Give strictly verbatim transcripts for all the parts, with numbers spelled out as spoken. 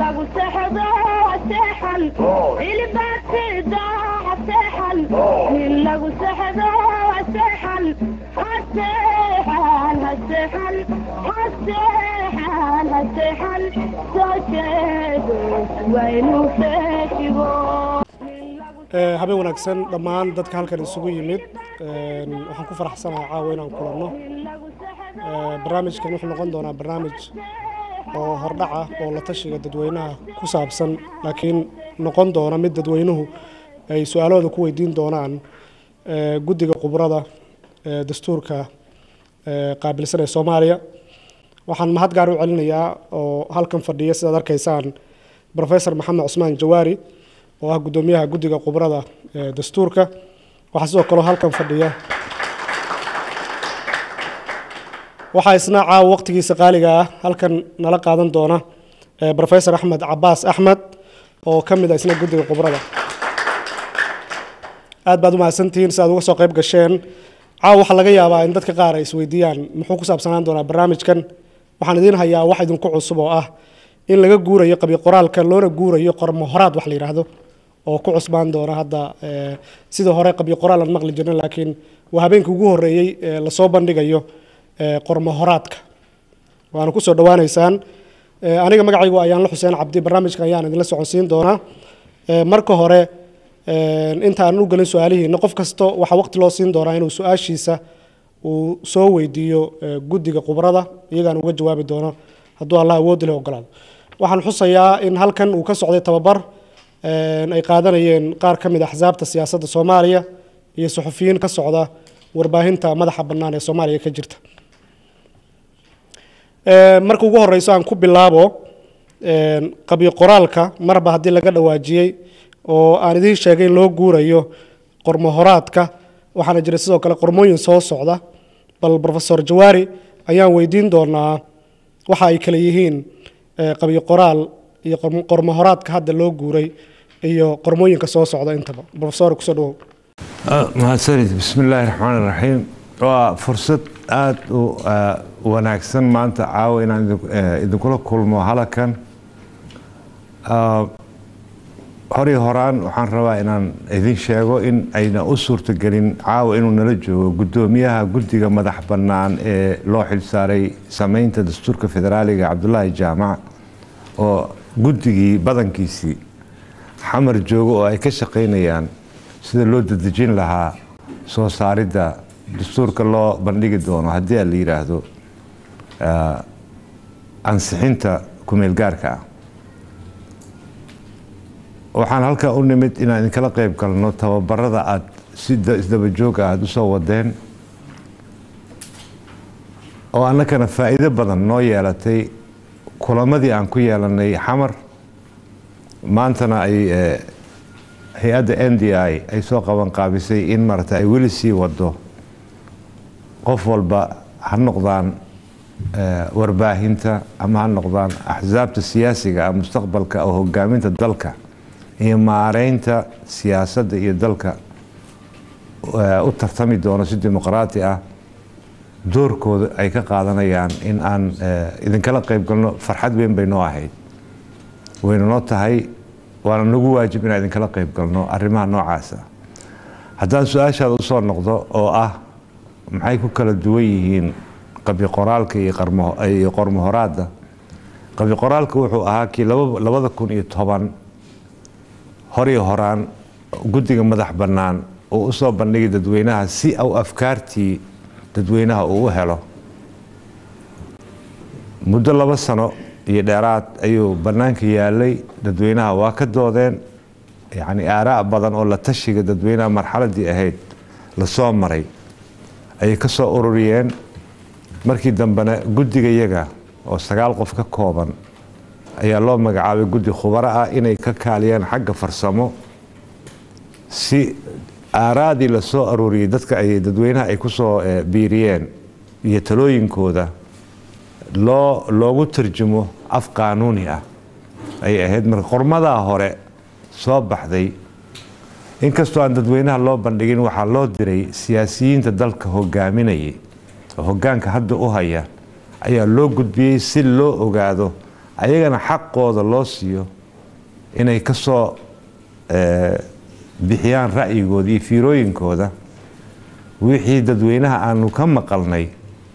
lagu seexdo seexan ilbaatida seexan nin lagu seexdo seexan seexan seexan seexan seexan soo jeedo waynu feeshigo habeen wanaagsan dhammaan dadka halkan isugu yimid waxaan ku faraxsanahay caawa inaan kulanno barnaamijkan wuxuu noqon doonaa barnaamij oo hordhac ah oo la tashiga dadweynaha ku saabsan laakiin noqon doona mid dadweynuhu ay su'aalooda ku weydiin doonaan guddiga khubarada dastuurka qaabilsan ee Soomaaliya waxaan mahad gaar u celinayaa oo halkan fadhiya sidaad arkaysaan Professor Maxamed Cusmaan Jawaari oo ah gudoomiyaha guddiga khubarada dastuurka waxa sidoo kale halkan fadhiya waxa isna caaw waqtigiisa qaaliga ah halkan nala qaadan doona Professor Ahmed Abbas Ahmed oo kamid ah isna guddiga khubarada aad baad u mahadsantihiin si aad uga soo qayb gasheen caaw waxa laga yaabaa in dadka qaar ay isweydiiyaan muxuu ku saabsanaan doonaa barnaamijkan waxaan idin hayaa wax idinku cusub oo ah in laga guurayo qabi qoraalka loona guurayo qormo horaad wax la yiraahdo oo ku cusbaan doona hadda sida hore qabi qoraal aan maqli jirnay laakiin waa habeenkii ugu horeeyay la soo bandhigayo qormo horaadka waana ku soo dhawaanaysaan aniga magacaygu ayaan la Xuseen Cabdi barnaamijka ayaan idin la socodsiin doonaa marka hore inta aan u galin su'aalihiina qof kasto waxa waqti loo siin doonaa inuu su'aashiisa uu soo weydiiyo guddiga khubarada iyagaan uga jawaabi doono hadduu Allah awood leh ogolaado waxaan xusayaa in halkan uu ka socday tababar ay qaadanayeen qaar ka mid ah axsaabta siyaasadda Soomaaliya iyo suxufiyiin ka socda warbaahinta madaxa bannaan ee Soomaaliya ka jirta marka ugu horeyso aan ku bilaabo qabi qoraalka marba haddii laga dhawaajiyay oo aan idin sheegay loo guurayo qormo horaadka waxaana jira sidoo kale qormooyin soo socda bal Professor Jawaari ayaan weydiin doonaa waxa ay kala yihiin qabi qoraal iyo qormo horaadka hadda loo guuray iyo qormooyinka soo socda intaba Professor ku soo dhawow mahadsanid bismillaahir rahmaanir rahiim waa fursad aad u wanaagsan maanta caawa inaan idinkula kulmo halkan hore horaan waxaan rabaa inaan idin sheego in ayna u suurtagelin caawa inuu nala joogo gudoomiyaha guddiga madax bannaan ee loo xilsaaray samaynta dastuurka federaaliga Cabdullaahi Jaamac oo guddigii badankiisii xamar joogo oo ay ka shaqeynayaan sida loo dadejin lahaa soo saaridda dastuurka loo bandhigi doono haddii la yiraahdo ansixinta kumeel gaarka ah waxaan halka u nimid inaan kala qayb galno tababarada aad sida isdaba joog ah u soo wadeen oo annagana faa'iido badan noo yeelatay kulamadii aan ku yeelanay xamar maantana ay hay'adda N D I ay soo qaban qaabisay in marta ay weli sii wado qof walba ha noqdaan warbaahinta ama ha noqdaan axsaabta siyaasiga ah mustaqbalka oo hogaaminta dalka iyo maareynta siyaasadda iyo dalka u tartami doono si dimuqraadi ah doorkooda ay ka qaadanayaan in aan idinkala qayb galno farxad weyn bay noo ahayd wayna noo tahay waana nagu waajib inaan idinkala qayb galno arrimaha noocaas ah haddaan su-aashaada usoo noqdo oo ah maxay ku kala duwan yihiin qabi qoraalka iyo qormo horaadda qabi qoraalka wuxuu ahaa kii labada kun iyo toban horii horaan guddiga madax bannaan oo u soo bandhigay dadweynaha si au afkaartii dadweynaha uu u helo muddo laba sano iyo dheeraad ayuu bannaanka yaalay dadweynaha waa ka doodeen yacni aaraa badan oo la tashiga dadweynaha marxaladii ahayd la soo maray ayay ka soo ururiyeen markii dambena guddiga iyaga oo sagaal qof ka kooban ayaa loo magacaabay guddi khubaro ah inay ka kaaliyaan xagga farsamo si aaraadii la soo aruuriyay dadka ay dadweynaha ay ku soo biiriyeen iyo talooyinkooda loo loogu tarjumo af qaanuuni ah ay ahayd marka qormadaa hore soo baxday inkastoo aan dadweynaha loo bandhigin waxaa loo diray siyaasiyiinta dalka hogaaminayay oo hoggaanka hadda u haya ayaa loo gudbiyey si loo ogaado ayagana xaqooda loo siiyo inay ka soo bixiyaan ra'yigooda iyo fiirooyinkooda wixii dadweynaha aanu ka maqalnay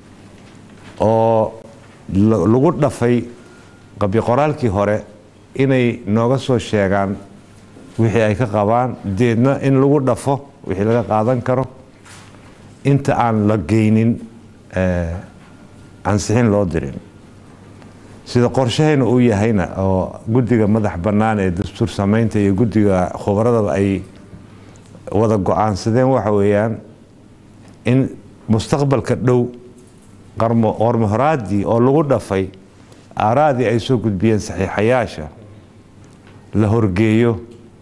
oo lagu dhafay qabyo qoraalkii hore inay nooga soo sheegaan wixii ay ka qabaan deedna in lagu dhafo wixii laga qaadan karo inta aan la geynin ansixin loo dirin sida qorshahayna uu yahayna oo guddiga madax bannaan ee dastuur samaynta iyo guddiga khubaradaba ay wada go-aansadeen waxa weeyaan in mustaqbalka dhow qormo horaadii oo lagu dhafay aaraadii ay soo gudbiyeen saxiixayaasha la horgeeyo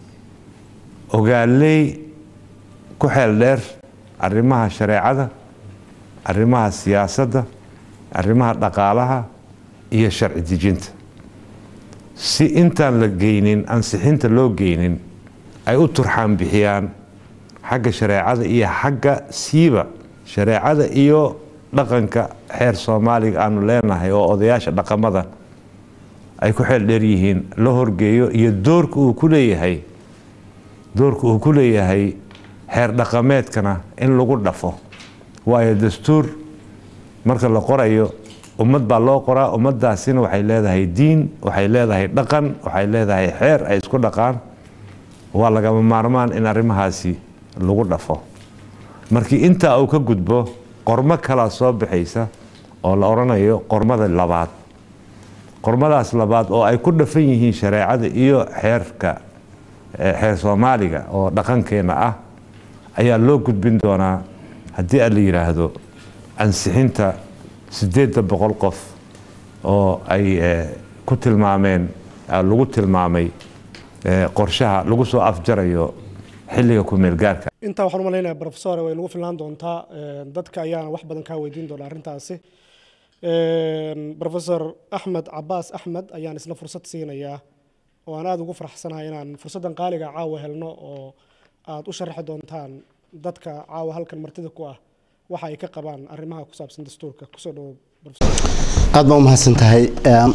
ogaaley ku xeel dheer arrimaha shareecada arrimaha siyaasadda arrimaha dhaqaalaha iyo sharci dejinta si intaan la geynin ansixinta loo geynin ay u turxaan bixiyaan xagga shareecada iyo xagga siiba shareecada iyo dhaqanka xeer Soomaaliga aanu leenahay oo odayaasha dhaqamada ay ku xeel dheer yihiin la horgeeyo iyo doorka uu ku leeyahay doorka uu ku leeyahay xeer dhaqameedkana in lagu dhafo waayo dastuur marka la qorayo ummad baa loo qoraa ummadaasina waxay leedahay diin waxay leedahay dhaqan waxay leedahay xeer ay isku dhaqaan waa lagama maarmaan in arrimahaasi lagu dhafo markii inta uu ka gudbo qormo kala soo bixaysa oo la oranayo qormada labaad qormadaas labaad oo ay ku dhafan yihiin shareecada iyo xeerka xeer Soomaaliga oo dhaqankeena ah ayaa loo gudbin doonaa haddii la yiraahdo ansixinta sideed boqol qof oo ay ku tilmaameen lagu tilmaamay qorshaha lagu soo afjarayo xilliga ku meel gaarka inta waxaan u maleynayaa professor way nagu filan doontaa dadka ayaana wax badan ka weydiin doona arrintaasi professor Axmed Cabaas Axmed ayaan isla fursad siinayaa oo aan aad ugu faraxsanahay inaan fursadan qaaliga caawa helno oo aad u sharaxi doontaan dadka caawa halkan martida ku ah waxa ay ka qabaan arrimaha ku saabsan dastuurka ku soo dhaw professor aad ma mahadsan tahay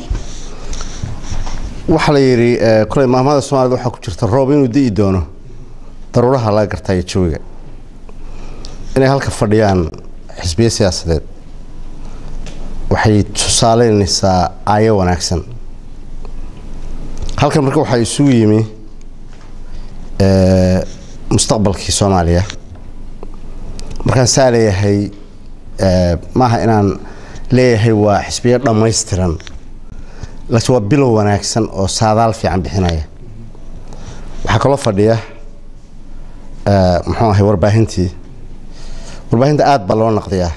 waxa la yiri kulay maamada Soomaaliyeed waxa ku jirta roob inuu dii doono daruuraha la gartay jooga inay halka fadhiyaan xisbiye siyaasadeed waxay tusaaleynaysaa aayo wanaagsan halkan marka waxa isugu yimi ee mustaqbalkii Soomaaliya markaan saaleeyahay ee maaha inaan leeyahay waa xisbiye dhameystiran laakiin waa bilow wanaagsan oo saadaal fiican bixinaya waxa kala fadhiya ee muxuu ahay warbaahintii warbaahinta aad baa loo naqdiyaa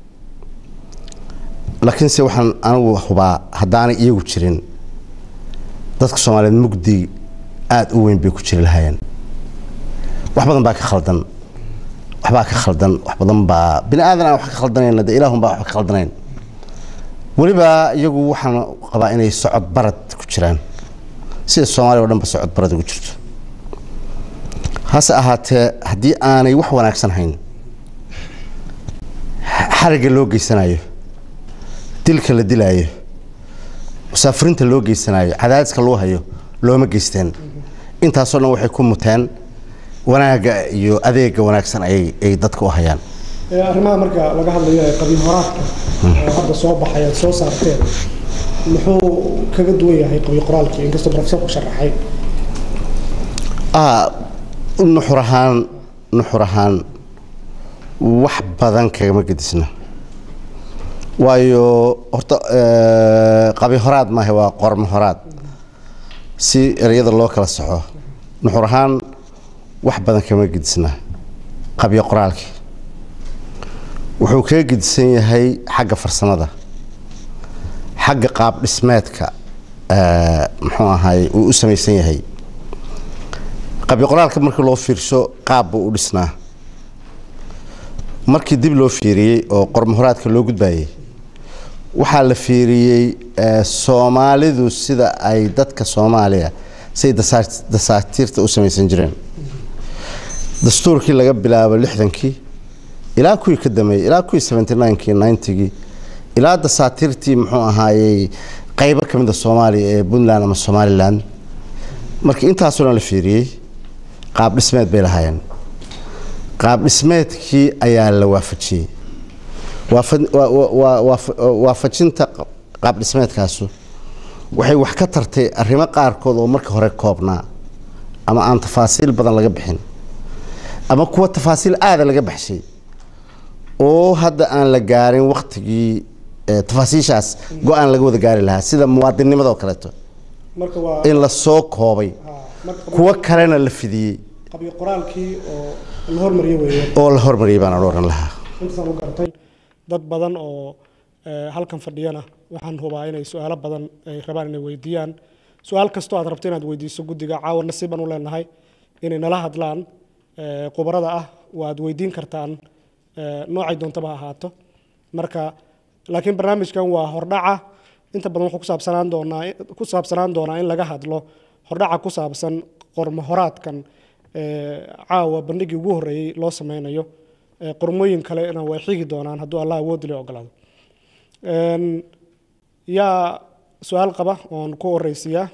laakiin se waxaan anigu hubaa haddaanay iyagu jirin dadka Soomaaliyeed mugdi aad u weyn bay ku jiri lahaayeen wax badan baa ka khaldan wax baa ka khaldan wax badan baa bini aadan wax ka khaldanayna da ilaahum baa wax ka khaldanayn waliba iyagu waxaan qabaa inay socod barad ku jiraan sida Soomaaliya oo dhan ba socod barad ugu jirto hase ahaatee haddii aanay wax wanaagsan hayn xariga loo geysanayo dilka la dilaayo مسافرين تلوجي سناي عدد كلوها يو لو ما جيستين أنت أصلاً وحي يكون متان وانا يو أذيك وانا كسن أي أي ضدك وهيان. أرما مرجع لقاها اللي قبل هراك هذا صوب حياة صوص صارتين نحو كجدوية هي قبل قرالك إنك استبرف سوق شرحي. آه نحرهان نحرهان وحبذان كما قدسنا. waayo horta ee qabi horaad ma waa qorm horaad si ereyada loo kala saxo nuxurahan wax badan kama gidisna qabi qoraalki wuxuu ka gidsan yahay xagga farsamada xagga qaab dhismeedka ee muxuu ahay uu u sameeysan yahay qabi qoraalka markii loo fiirsho qaab uu dhisnaa markii dib loo fiiriyay oo qorm horaadka loo gudbayay waxaa la fiiriyay Soomaalidu sida ay dadka Soomaaliya say dasaatiirta u sameeysan jireen dastuurkii laga bilaabo lixdankii ilaa kuwii ka dambeeyay ilaa kuwii seventy nine kii ninety kii ilaa dasaatiirtii muxuu ahaayay qaybo ka mid ah Soomaaliya ee Puntland ama Somaliland markii intaas oo la fiiriyay qaab dhismeed bay lahaayeen qaab dhismeedkii ayaa la waafajiyay waafajinta qaab dhismeedkaasu waxay wax ka tartay arrimo qaarkood oo markii hore koobnaa ama aan tafaasiil badan laga bixin ama kuwa tafaasiil aad laga baxshay oo hadda aan la gaarin waqtigii tafaasiishaas go'aan laga wada gaari lahaa sida muwaadinimada oo kale marka waa in la soo koobay kuwa kalena la fidiyay qabiil qoraalkii oo la hormariyay weeyaan oo la hormariyay baan oran lahaa intaan u gartay dad badan oo halkan fadhiyana waxaan hubaa inay su'aalo badan ay rabaan inay weydiiyaan su'aal kasto aad rabto inaad weydiiso guddiga caawa nasiiban u leenahay inay nala hadlaan qubarada ah waad weydiin kartaan noocay doontaba ahaato marka laakiin barnaamijkan waa hordhaca inta badan wuxuu ku saabsanaan doonaa ku saabsanaan doonaa in laga hadlo hordhaca ku saabsan qormo horaadkan caawa bandhigii ugu horreeyay loo sameynayo qormooyin kalena way xigi doonaan hadduu allah awood leh ogolaado yaa su'aal qaba oon ku horeysiyaa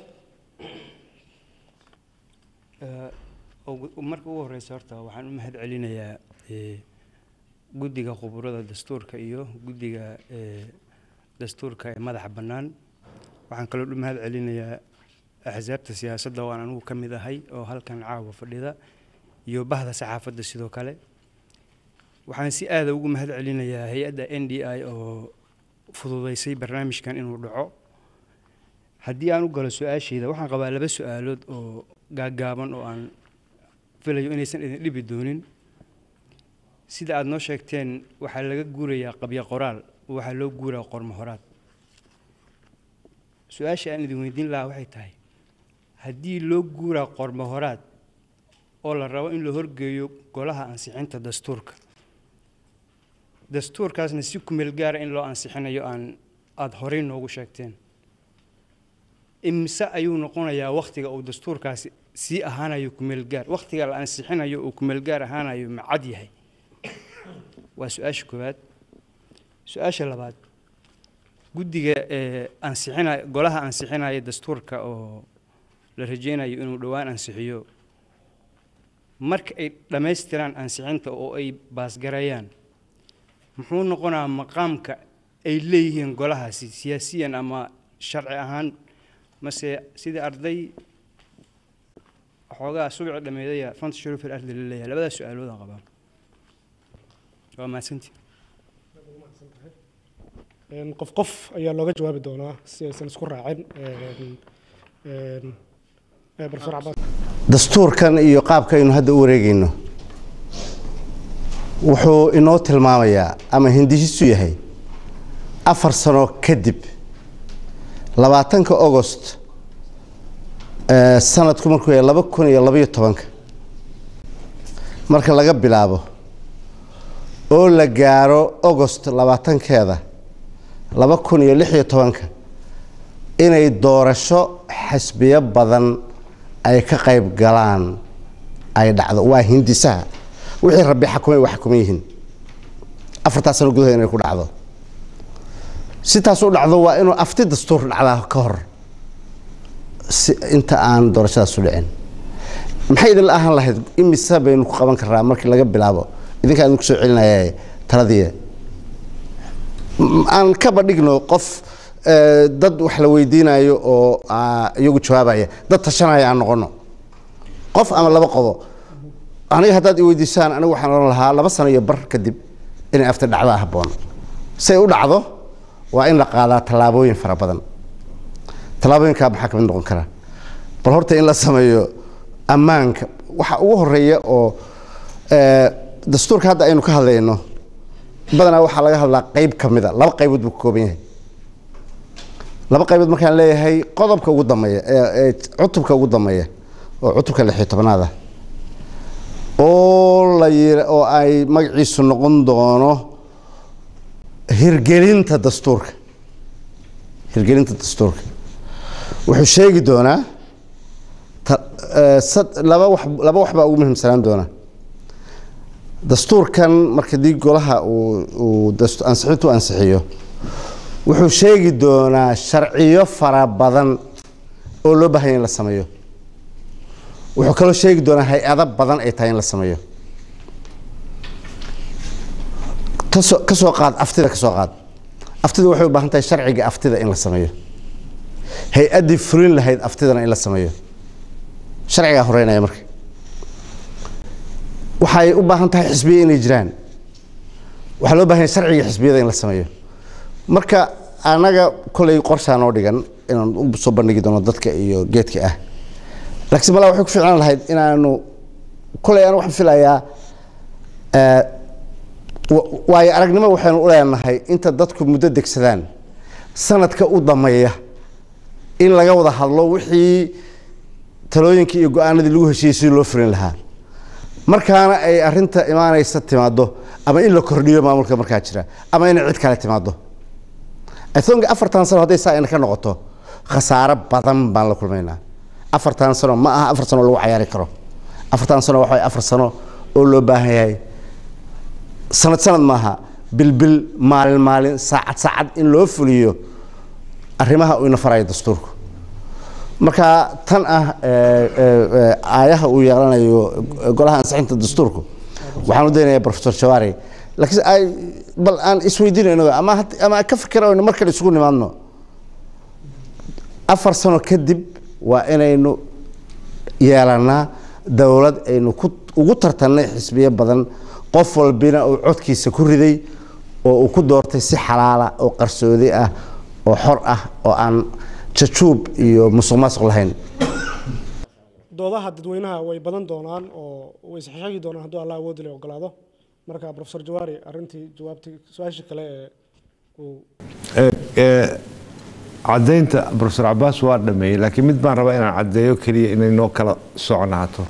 marka ugu horeysa horta waxaan u mahad celinayaa guddiga khuburada dastuurka iyo guddiga dastuurka ee madaxa bannaan waxaan kaloo u mahad celinayaa axsaabta siyaasadda oo aan anigu ka mid ahay oo halkan caawa fadhida iyo bahda saxaafadda sidoo kale waxaan si aad ugu mahad celinayaa hay'adda N D I oo fududeysay barnaamijkan inuu dhaco haddii aan u galo su'aashayda waxaan qabaa laba su'aalood oo gaagaaban oo aan filayo inaysan idin dhibi doonin sida aad noo sheegteen waxaa laga guurayaa qabyo qoraal waxaa loo guuraa qormo horaad su'aasha aan idin weydiin lahaa waxay tahay haddii loo guuraa qormo horaad oo la rabo in la horgeeyo golaha ansixinta dastuurka dastuurkaasna si ku meel gaar in loo ansixinayo aan aad horey noogu sheegteen imse ayuu noqonayaa waqtiga uu dastuurkaasi sii ahaanayo ku meel gaar waqtiga la ansixinayo uu ku meel gaar ahaanayo ma cad yahay waa su'aasha koowaad su'aasha labaad guddiga ee ansixinaya golaha ansixinaya dastuurka oo la rajeynayo inuu dhawaan ansixiyo marka ay dhameystiraan ansixinta oo ay baasgarayaan muxuu noqonaa maqaamka ay leeyihiin golahaasi siyaasiyan ama sharci ahaan mase sidii arday xoogaa subic dhameedaya fanta shuruuf al ardi leeyahay labada su'aalood aan qabaa waa maasantii een qof qof ayaa looga jawaabi doonaa si aysan isku raacin een professor Abbas dastuurkan iyo qaabka aynu hadda u wareegayno wuxuu inoo tilmaamayaa ama hindisiisu yahay afar sano kadib labaatanka August ee sanadku markuu yahay laba kun iyo laba iyo tobanka marka laga bilaabo oo la gaaro August labaatankeeda laba kun iyo lix iyo tobanka inay doorasho xisbiyo badan ay ka qayb galaan ay dhacdo waa hindisaha wixii rabbi xakumay wax xukumayeen afarta sano gudaheeda inay ku dhacdo sidaas u dhacdo waa inuu afti dastuur dhacdaa ka hor si inta aan doorashadaas u dhicin maxay idin ahaan lahayd imisa baynu ku qaban karaa markii laga bilaabo idinka aan ku soo celinayay taladii aan ka badhigno qof dad wax la weydiinayo oo iyagu jawaabaya dad tashanaya aan noqono qof ama laba qodob aniga haddaad i weydiisaan anigu waxaan oran lahaa laba sano iyo bar kadib inay afti dhacdaa habboon say u dhacdo waa in la qaadaa tallaabooyin fara badan tallaabooyinkaa maxaa ka mid noqon kara bal horta in la sameeyo ammaanka waxa ugu horeeya oo dastuurka hadda aynu ka hadlayno badanaa waxaa laga hadlaa qayb ka mid a laba qaybood buu ka kooban yahay laba qaybood markaan leeyahay qodobka ugu dambeeya ee cutubka ugu dambeeya oo cutubka lix iyo tobnaad ah oo la yiri oo ay magaciisu noqon doono hirgelinta dastuurka hirgelinta dastuurka wuxuu sheegi doonaa laba wax laba wax baa ugu muhiimsanaan doona dastuurkan marka dii golaha uu uu ansixintu ansixiyo wuxuu sheegi doonaa sharciyo fara badan oo loo baahan yahay in la sameeyo wuxuu kaloo sheegi doonaa hay-ado badan ay tahay in la sameeyo ka soo qaad aftida ka soo qaad aftida waxay u baahan tahay sharciga aftida in la sameeyo hay-addii fulin lahayd aftidana in la sameeyo sharcigaa horeynaya marka waxay u baahan tahay xisbiye inay jiraan waxaa loo baahan yahay sharciga xisbiyada in la sameeyo marka anaga kolay qorshaa noo dhigan inaan u soo bandhigi doono dadka iyo geedka ah laakiin malaa waxay ku fiicnaan lahayd inaanu kolay aan waxaan filayaa waayo aragnimo waxaynu u leenahay inta dadku muddo degsadaan sanadka u dameeya in laga wada hadlo wixii talooyinkii iyo go-aanadii lagu heshiiyey sidii loo fulin lahaa markaana ay arrinta imaanaysa timaado ama in la kordhiyo maamulka markaa jira ama inay cid kale timaado I think afartan sano hadday saa ina ka noqoto khasaaro badan baan la kulmaynaa afartan sano ma aha afar sano lagu cayaari karo afartan sano waxa afar sano oo loo baahan yahay sanad sanad maaha bilbil maalin maalin saacad saacad in loo fuliyo arrimaha uu ina farayo dastuurku marka tan ah aayaha uu yeelanayo golaha ansixinta dastuurku waxaan u deenayaa professor Jawaari laakiin ay bal aan isweydiinayno ama ama ka fikirayno marka la isugu nimaadno afar sano kadib waa inaynu yeelanaa dawlad aynu ugu tartanay xisbiye badan qof walbina uu codkiisa ku riday oo uu ku doortay si xalaal ah oo qarsoodi ah oo xor ah oo aan jajuub iyo musuqmaasuq lahayn doodaha dadweynaha way badan doonaan oo way saxiixi doonaan haddii Allah awood leh ogolaado marka professor Jawaari arintii jawaabtii su'aasha kale ee ee عدينت بروفيسور عباس واردمي لكن مد بان ربا inaan cadeeyo kaliya inay noo kala soconaato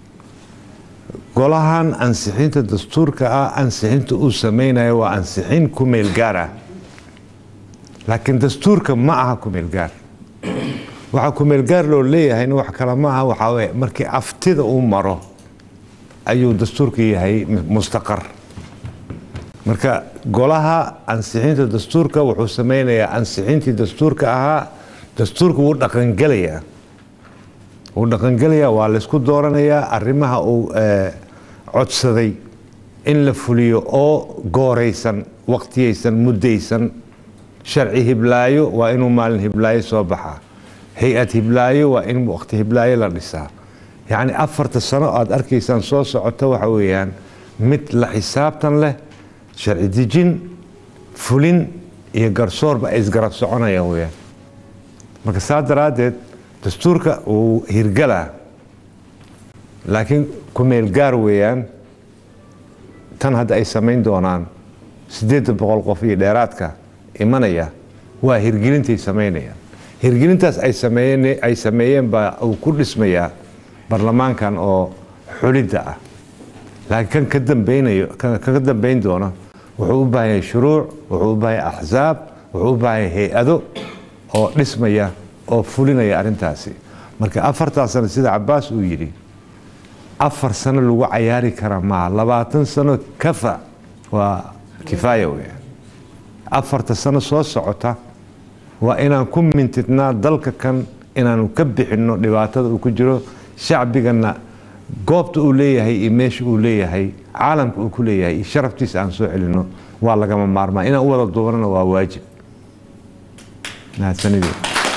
golahan ansixinta dastuurka ah ansixinta uu sameeynayo waa ansixin ku meel gaar ah laakiin dastuurka ma aha ku meel gaar waxa ku meel gaar loo leeyahay wax kala ma aha waxa weey markii aftida uu maro ayuu dastuurka yahay mustaqar marka golaha ansixinta dastuurka wuxuu sameeynayaa ansixintii dastuurka ahaa dastuurku wuu dhaqan galayaa wuu dhaqan galayaa waa la isku dooranayaa arrimaha uu codsaday in la fuliyo oo gooraysan waqtiyaysan muddaysan sharci hiblaayo waa inuu maalin hiblaayo soo baxaa hay-ad hiblaayo waa in waqti hiblaayo la dhisaa yacni afarta sano aad arkaysaan soo socota waxa weeyaan mid la xisaabtan leh sharci dejin fulin iyo garsoorba ay isgarab soconayaan weeyaan marka saa daraadeed dastuurka uu hirgalaa laakiin ku meel gaar weeyaan tan hadda ay samayn doonaan sideed boqol qof iyo dheeraadka imanaya waa hirgelintay samaynayaan hirgelintaas ay sameeyeen ay sameeyeen baa uu ku dhismayaa baarlamaankan oo xulidda ah laakiin ka dambaynayo ka dambayn doona wuxuu u baahan yahay shuruuc wuxuu u baahan yahay axsaab wuxuu u baahan yahay hay-ado oo dhismaya oo fulinaya arrintaasi marka afartaas sano sida Cabbaas uu yidhi afar sano lagu cayaari kara ma labaatan sano kafa waa kifaaya weeyaan afarta sano soo socota waa inaan ku mintidnaa dalka kan inaanu ka bixinno dhibaatada uu ku jiro shacbigana goobta uu leeyahay iyo meesha uu leeyahay caalamka uu ku leeyahay iyo sharaftiisa aan soo celino waa lagama maarmaa inaan u wada duubanana waa waajib mahadsanidii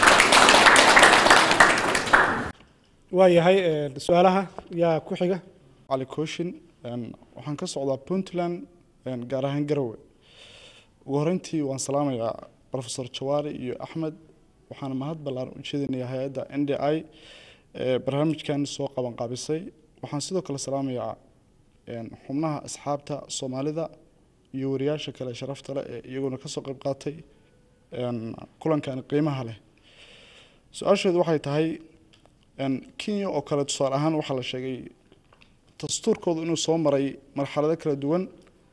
waayahay su'aalaha yaa ku xiga cali kooshin waxaan ka socdaa puntland gaar ahaan garowe ugu horreyntii waan salaamayaa professor Jawaari iyo Axmed waxaan mahad ballaaran u jeedinayaa hay'adda N D I barnaamijkan soo qaban qaabisay waxaan sidoo kale salaamayaa xubnaha asxaabta Soomaalida iyo wariyaasha kale sharafta leh ee iyaguna ka soo qayb qaatay kulankan qiimaha leh su'aasheedu waxay tahay Kenya oo kale tusaale ahaan waxa la sheegay dastuurkoodu inuu soo maray marxalado kala duwan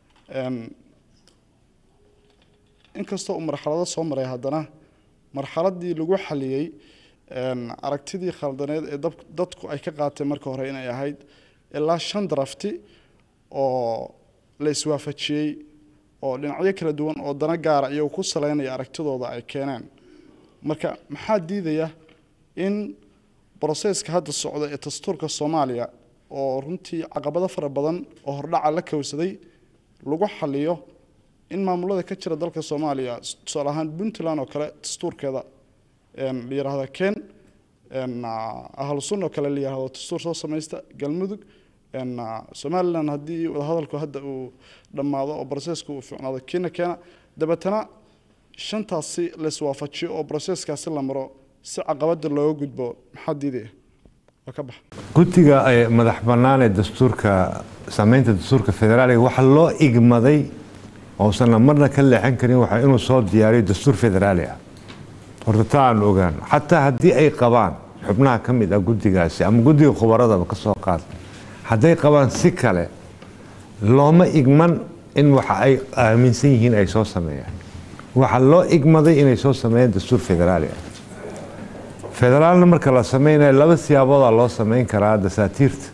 inkastoo uu marxalado soo maray haddana marxaladii lagu xaliyay aragtidii khaldaneed ee dadku ay ka qaateen marka hore inay ahayd ilaa shan drafti oo la iswaafajiyey oo dhinacyo kala duwan oo dana gaara iyagu ku saleynaya aragtidooda ay keeneen marka maxaa diidaya in processka hadda socda ee dastuurka Soomaaliya oo runtii caqabado fara badan oo hordhaca la kawsaday lagu xaliyo in maamulada ka jira dalka Soomaaliya tusaale ahaan Puntland oo kale dastuurkeeda een yiraahdo keen een ahlu sunno kale yiraahdo dastuur soo sameeysta galmudug een Somaliland hadii wada hadalku hadda uu dhamaado oo processku uu fiicnaado keena keena dabatana shantaasi la iswaafajiyo oo processkaasi la maro si caqabada looga gudbo maxaa diiday ka bax guddiga madax bannaan ee dastuurka sameynta dastuurka federaaliga waxa loo igmaday oo sanad marna ka leexan karin waxa inuu soo diyaariyo dastuur federaali ah horta taan ogaan xataa haddii ay qabaan xubnaha ka mid ah guddigaasi ama guddiga khubaradaba ka soo qaad hadday qabaan si kale looma igman in waxa ay aaminsan yihiin ay soo sameeyaan waxa loo igmaday inay soo sameeyaan dastuur federaali ah federaalna marka la sameynayo laba siyaabood loo sameyn karaa dasaatiirta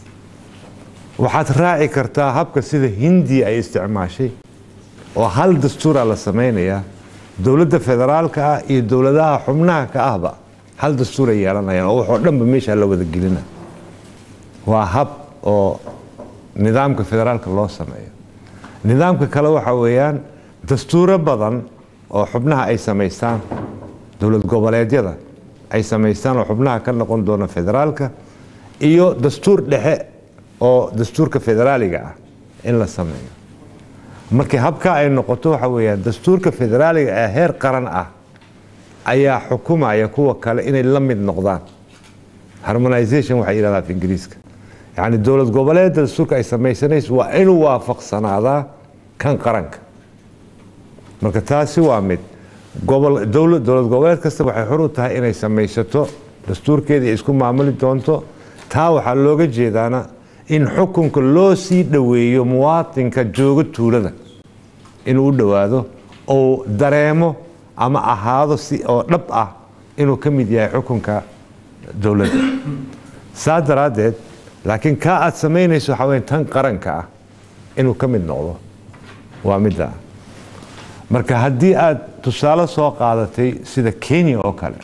waxaad raaci kartaa habka sida Hindiya ay isticmaashay oo hal dastuur la sameynaya dawladda federaalka ah iyo dawladaha xubnaha ka ahba hal dastuur ay yeelanayaan oo wuxuu dhanba meesha la wada gelina waa hab oo nidaamka federaalka loo sameeyo nidaamka kale waxa weeyaan dastuuro badan oo xubnaha ay sameystaan dawlad goboleedyada ay sameystaan oo xubnaha ka noqon doona federaalka iyo dastuur dhexe oo dastuurka federaaliga ah in la sameeyo markii habka ay noqoto waxa weeyaan dastuurka federaaliga ee heer qaran ah ayaa xukumaya kuwa kale inay la mid noqdaan harmonization waxa yiraahdaa af Ingiriiska yani dawlad goboleedka dastuurka ay sameysanayso waa inuu waafaqsanaadaa kan qaranka marka taasi waa mid gobol dawlad dawlad goboleed kasta waxay xor u tahay inay sameysato dastuurkeeda isku maamuli doonto taa waxa looga jeedaana in xukunka loo sii dhaweeyo muwaadinka jooga tuulada inuu u dhawaado oo dareemo ama ahaado si oo dhab ah inuu ka mid yahay xukunka dawladda saadaradeed laakiin ka aad sameynayso waxa weyn tan qaranka ah inuu ka mid noqdo waa midda marka haddii aad tusaale soo qaadatay sida Kenya oo kale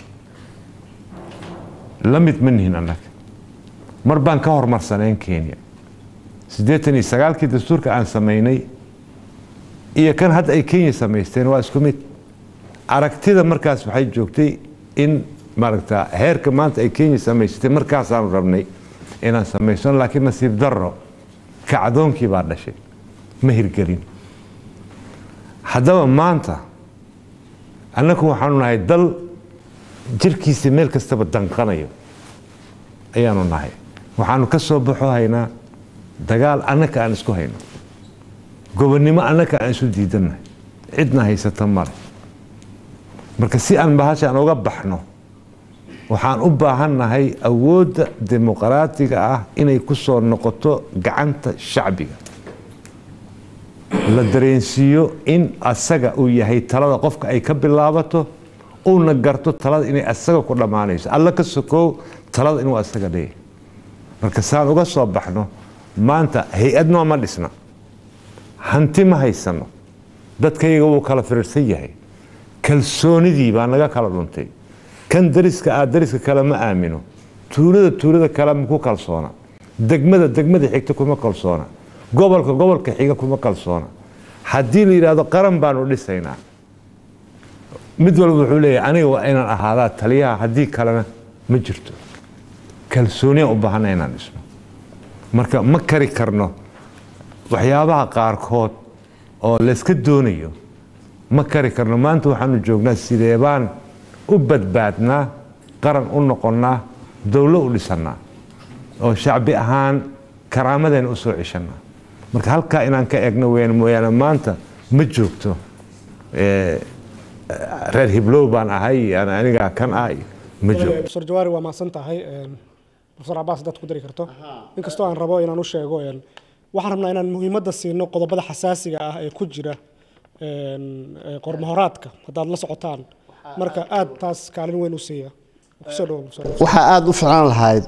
la mid manihin annaga mar baan ka hormarsaneen Kenya siddeetan iyo sagaal kii dastuurka aan sameynay iyo kan hadda ay Kenya sameysteen waa isku mid aragtida markaas waxay joogtay in maaragta heerka maanta ay Kenya sameysatay markaas aan rabnay inaan sameysan laakiin nasiib darro kacdoonkii baa dhashay ma hirgelin haddaba maanta annagu waxaanu nahay dal jirkiisa meel kastaba danqanayo ayaanu nahay waxaanu ka soo baxo haynaa dagaal annaka aan isku hayno gobonnimo annaka aan isu diidannahay cidna haysata male marka si aan bahashaan uga baxno waxaan u baahannahay awoodda dimuqraadiga ah inay ku soo noqoto gacanta shacbiga la dareensiiyo in asaga uu yahay talada qofka ay ka bilaabato uuna garto talada inay asaga ku dhammaanayso alla ka sokow talada inuu asaga leeyahay marka saan uga soo baxno maanta hay-adna ma dhisna hanti ma haysano dadkayga wuu kala firirsan yahay kalsoonidii baa naga kala dhuntay kan dariska ah dariska kale ma aamino tuulada tuulada kale ma ku kalsoona degmada degmada xigta kuma kalsoona gobolka gobolka xiga kuma kalsoona haddii la yiraahdo qaran baanu dhisaynaa mid walba wuxuu leeyahay aniga waa inaan ahaadaa taliyaha haddii kalena ma jirto kalsooni u baahan inaan dhisno marka ma kari karno waxyaabaha qaarkood oo la iska doonayo ma kari karno maanta waxaanu joognaa sidee baan u badbaadnaa qaran u noqonnaa dawlo u dhisannaa oo shacbi ahaan karaamadeen u soo ceshannaa marka halkaa inaan ka eegno weyn mooyaane maanta ma joogto reer hiblow baan ahay aniga kan ah ma joogto professor Jawaari waa maasan tahay professor Abbas dad ku dari karto inkastoo aan rabo inaan u sheego waxaan rabnaa inaan muhiimadda siino qodobada xasaasiga ah ee ku jira qormahoraadka haddaad la socotaan marka aad taas kaalin weyn u siiya waxaa aada u fiicnaan lahayd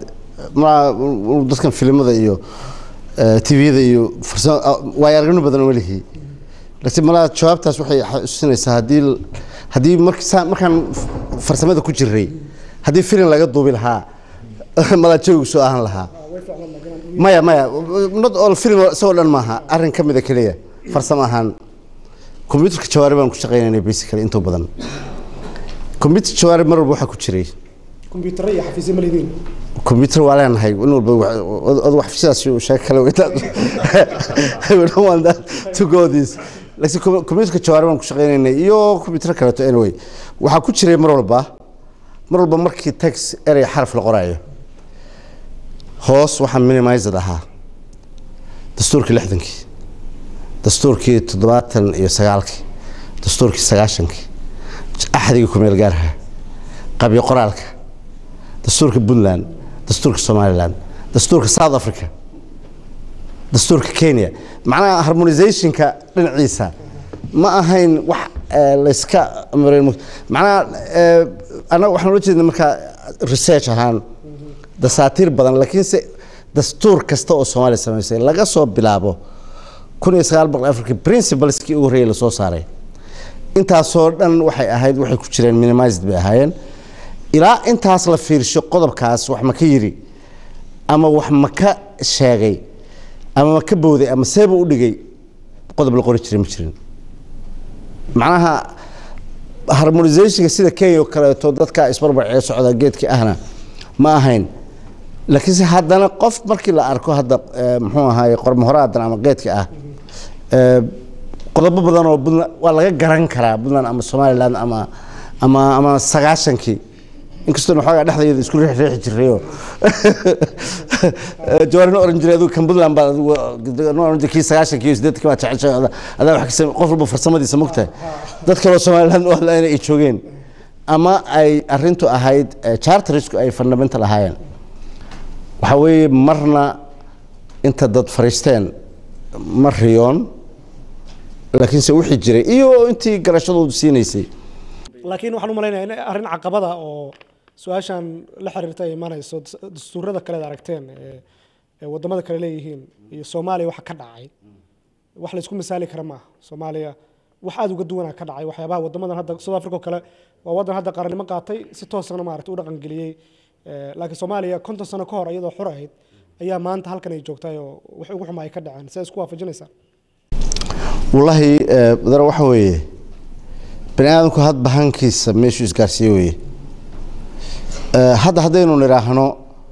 dadkan filimada iyo tvda iyo waayo aragnimo badan uma lihi laakiin malaa jawaabtaas waxay xusinaysaa haddii haddii markaa markaan farsamada ku jiray haddii filim laga duubi lahaa malaa jawigu soo ahaan lahaa maya maya not all film isagoo dhan maaha arrin ka mida keliya farsamo ahaan computerka jawaari baan ku shaqaynaynay basically inta badan computer jawaari mar walba waxaa ku jiray computer iyo xafiisyo malidiin computer waa leenahay in walba od wax sidaas uu sheeg kale wada I don't want that to go this laakiin computerka jawaari baan ku shaqaynaynay iyo computer kale to anyway waxaa ku jiray mar walba mar walba markii text erey xarf la qorayo hoos waxa minimized ahaa dastuurkii lixdankii dastuurkii toddobaatan iyo sagaalkii dastuurkii sagaashankii axdigii ku meel gaarha qabyo qoraalka dastuurka Puntland dastuurka Somaliland dastuurka South Africa dastuurka Kenya macnaha harmonizationka dhinaciisa ma ahayn wax la iska amreen macnaha ana waxaan loo jeednaa marka research ahaan dasaatiir badan laakiin se dastuur kasta oo Soomaaliya sameysay laga soo bilaabo kun iyo sagaal boqol Africa principleski ugu horeeyay la soo saaray intaas oo dhan waxay ahayd waxay ku jireen minimized bay ahaayeen ilaa intaas la fiirsho qodobkaas wax ma ka yiri ama wax ma ka sheegay ama ma ka bowday ama seebo u dhigay qodob la qori jiray ma jirin macnaha harmonization sida Kenya kale to dadka isbarbacay socda geedkii ahna ma ahayn laakiin si haddana qof markii la arko hadda muxuu ahaay qormo horaadan ama geedka ah qodobo badan oo waa laga garan karaa Puntland ama Somaliland ama ama ama sagaashankii inkastoo waxaa dhexdeeda isku riixriix jireeyo joorno oranjireedu kan Puntland baa no oranjikii sagaashankii iyo siddeed kii jecel adaa wax ka qof walba farsamadiisa mugtay dad kale oo Somaliland oo la ay joogeen ama ay arintu ahayd charterisku ay fundamental ahaayeen waxa weeye marna inta dad fariisteen mariyoon laakiin se wixii jiray iyo intii garashadoodu siinaysay laakiin waxaan u maleynayaa in arrin caqabada oo su'aashan la xiriirta ay imanayso dastuurada kale ee aragteen ee wadamada kale leeyihiin iyo Soomaaliya waxa ka dhacay wax la isku misaali kara ma Soomaaliya wax aad uga duwan ka dhacay waxyaabaha wadamadan hadda South Africa kale waa wadan hadda qaranimo qaatay si toos ah maaragtay u dhaqan galiyay laakiin Soomaaliya konton sano ka hor iyadoo xor ahayd ayaa maanta halkan ay joogtay oo wax ugu xumaay ka dhaceen si isku waafajinaysa wallahi dara waxa weeye bani'aadamku had bahankiisa meeshu isgaarsiyo weeye hadda hadaynu niraahno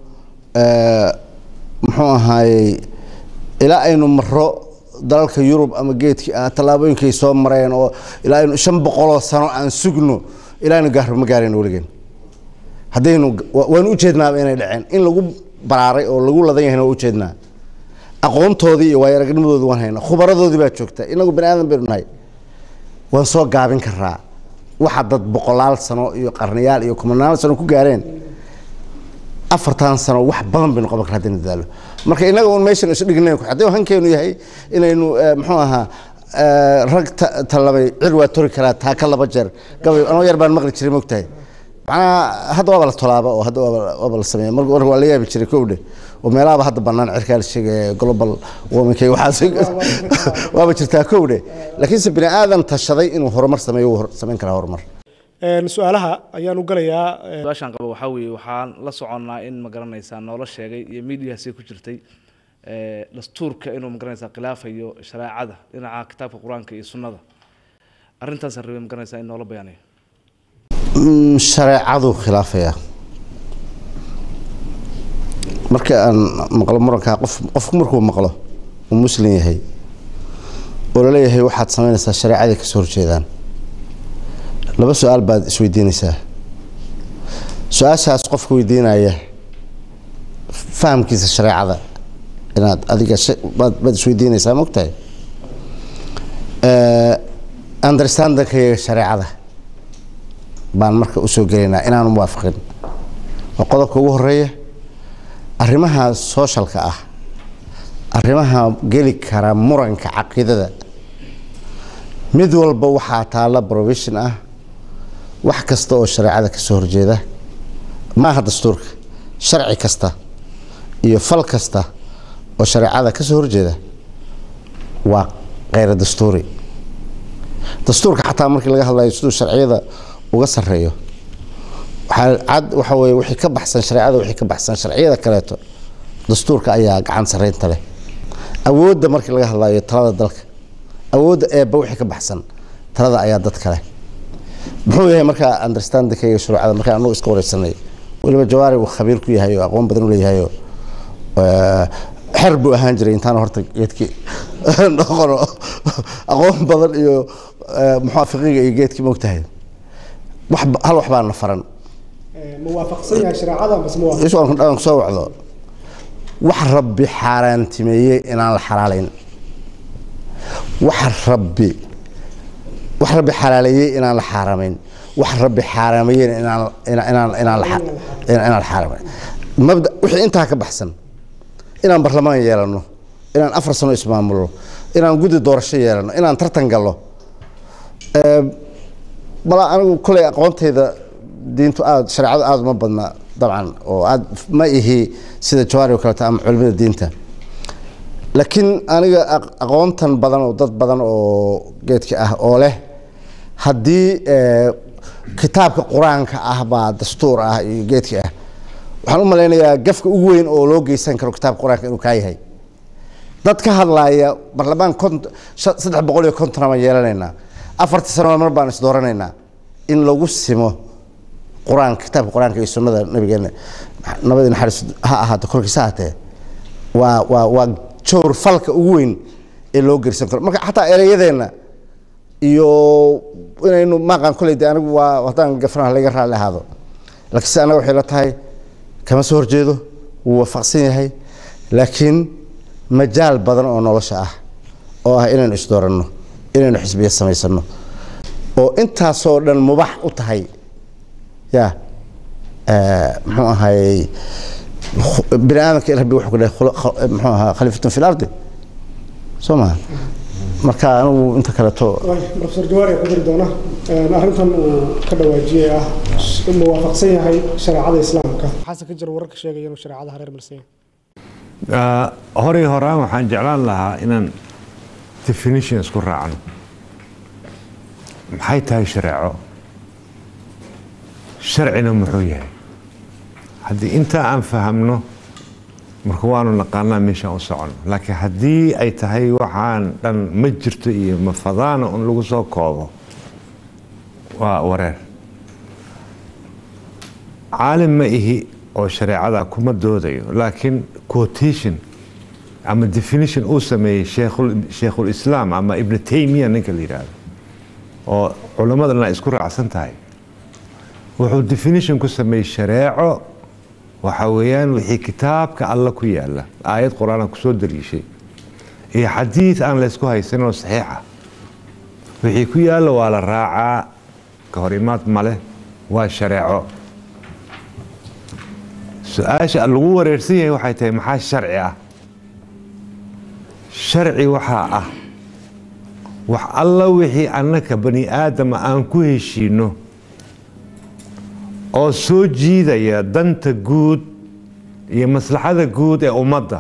muxuu ahaay ilaa aynu maro dalalka Yurub ama geedkii ah talaabooyinkay soo mareen oo ilaa aynu shan boqol sano aan sugno ilaa aynu gaar ma gaareen waligeed hadaynu waan u jeednaa inay dhaceen in lagu baraaray oo lagu ladan yahay oo u jeednaa aqoontoodii iyo way aragnimadoodu waan hayna khubaradoodii baa joogta inagu bani'aadam baynu nahay waan soo gaabin karaa waxa dad boqolaal sano iyo qarniyaal iyo kumanaal sano ku gaareen afartan sano wax badan baynu qaban karaa dadaalo marka inaga oo meeshan isu dhignay ku xaday hankeenu yahay inaynu muxuu ahaa rag talabay cid waa tori karaa taa ka laba jeer gabay anoo yar baan maqli jiray mogtahay macnaha hadda waa la tolaaba oo hadda waa la sameeyay marka war waa la yaabi jiray kowdhe oo meelaha hadda banaan cirkaal sheegay global warming waxa waa jirtaa kowdhe laakiin si bini aadan tashaday inuu horumar sameeyo sameyn kara horumar een su'aalaha ayaan u galayaa su'aashan qabo waxa weeye waxaan la soconaa in ma garanaysaa nolol sheegay iyo media si ku jirtay ee dastuurka inuu ma garanaysaa khilaafayo shariicada dhinaca kitaabka quraanka iyo sunnada arintaas arrimo ma garanaysaa in nolol bayaanayo shariicadu khilaafaya marka aan maqlo muranka qof qofku markuu maqlo oo muslim yahay oo la leeyahay waxaad sameynaysaa shariicada ka soo horjeedaan laba su'aal baad isweydiinaysaa su'aashaas qofku weydiinaya fahamkiisa shariicada inaad adiga baad isweydiinaysaa mogtahay ee understanding-ka shariicada baan marka u soo galeynaa inaan u waafaqin oo qodobka ugu horeeya arrimaha socialka ah arrimaha geli kara muranka caqiidada mid walba waxa taala provision ah wax kasta oo shariicada ka soo horjeeda ma aha dastuurka sharci kasta iyo fal kasta oo shariicada ka soo horjeeda waa غير dastuuri dastuurka xataa markii laga hadlayo siduu sharciyada uga sareeyo waxa cad waxa weeye wixii ka baxsan sharciyada wixii ka baxsan sharciyada kaleeto dastuurka ayaa gacan sareynta leh awoodda markii laga hadlayo talada dalka awoodda eeba wixii ka baxsan talada ayaa dad kale muxuu yahay marka understanding-ka shuruucda marka aanu iska wareysanay waliba jawaari uu khabiir ku yahay oo aqoon badan u leeyahay oo xirbu ahaan jiray intaan horta geedkii noqono aqoon badan iyo muxaafiqiga iyo geedkii moogtahay wax hal wax baan faran muwaafaqsan yahay shariicada bas muwaafaq isoo aan dhan soo wacdo wax rabbi xaaraantimeeyay inaan la xalaaleyn wax rabbi wax rabbi xalaaleeyay inaan la xaarameyn wax rabbi xaarameeyay inaan inaan inaan la inaan la xaarameyn mabda wixii inta ka baxsan inaan barlamaan yeelano inaan afar sano ismaamulo inaan gudi doorasho yeelano inaan tartan galo ee bala anigu kulay aqoontayda diintu aad shariicadu aad ma badna dabcan oo aad ma ihi sida jawaari kala taa culimada diinta laakiin aniga aqoontan badan oo dad badan oo geedka ah oo leh haddii kitaabka quraanka ah baa dastuur ah iyo geedka ah waxaan u maleynayaa gafka ugu weyn oo loo geysan karo kitaabka quraanka inuu ka yahay dad ka hadlaaya barlamaan saddex boqol iyo konton ama yeelanayna afartii sano mar baan is dooranaynaa in lagu simo quraan kitaabka quraanka iyo sunnada nabigeena nabadii naxariis ha ahaato korkiisa hatee waa waa waa joor falka ugu weyn ee loo geysan karo marka xataa ereyadeena iyo inaynu maqan kulay anigu waa wadaan gafraha laga raali ahaado laakiin anaga waxay la tahay kama soo horjeedo wuu waafaqsan yahay laakiin majaal badan oo nolosha ah oo ah inaan is dooranno inaan xisbiya samaysano oo intaas oo dhan mubax u tahay ya ee muxuu ahay binaadamka rabbi wuxuu ku leeyahay muxuu ahaa khalifatun fil ardi soma marka anigu inta kale to professor jawaari ku diri doona arrintan uu ka dhawaajiyay ah in muwaafaqsan yahay shariicada islaamka waxa ka jira wararka sheegaya inuu shariicada hareer marsan yahay hore horaan waxaan jeclaan lahaa inaan definitions ku raacno maxay tahay shariico sharcina muxuu yahay haddii inta aan fahamno marka waanu naqaanaa meeshaan u socono laakiin haddii ay tahay waxaan dhan ma jirto iyo mafadaana un lagu soo koobo waa wareer caalim ma ihi oo shareecada kuma doodayo laakiin quotation ama definition uu sameeyey sheikhul islaam ama ibn taymiya ninka la yidhaahdo oo culammadana isku raacsan tahay wuxuu definition ku sameeyey shareeco waxa weeyaan wixii kitaabka alla ku yaala aayad quraan ku soo daliishay iyo xadiis aan la isku haysan oo saxiix ah wixii ku yaala waa la raacaa ka hor imaad male waa shareeco su-aasha lagu wareersan yahay waxay tahay maxaa sharci ah sharci waxaa ah wax alla wixii annaka bani aadama aan ku heshiino oo soo jiidaya danta guud iyo maslaxada guud ee ummadda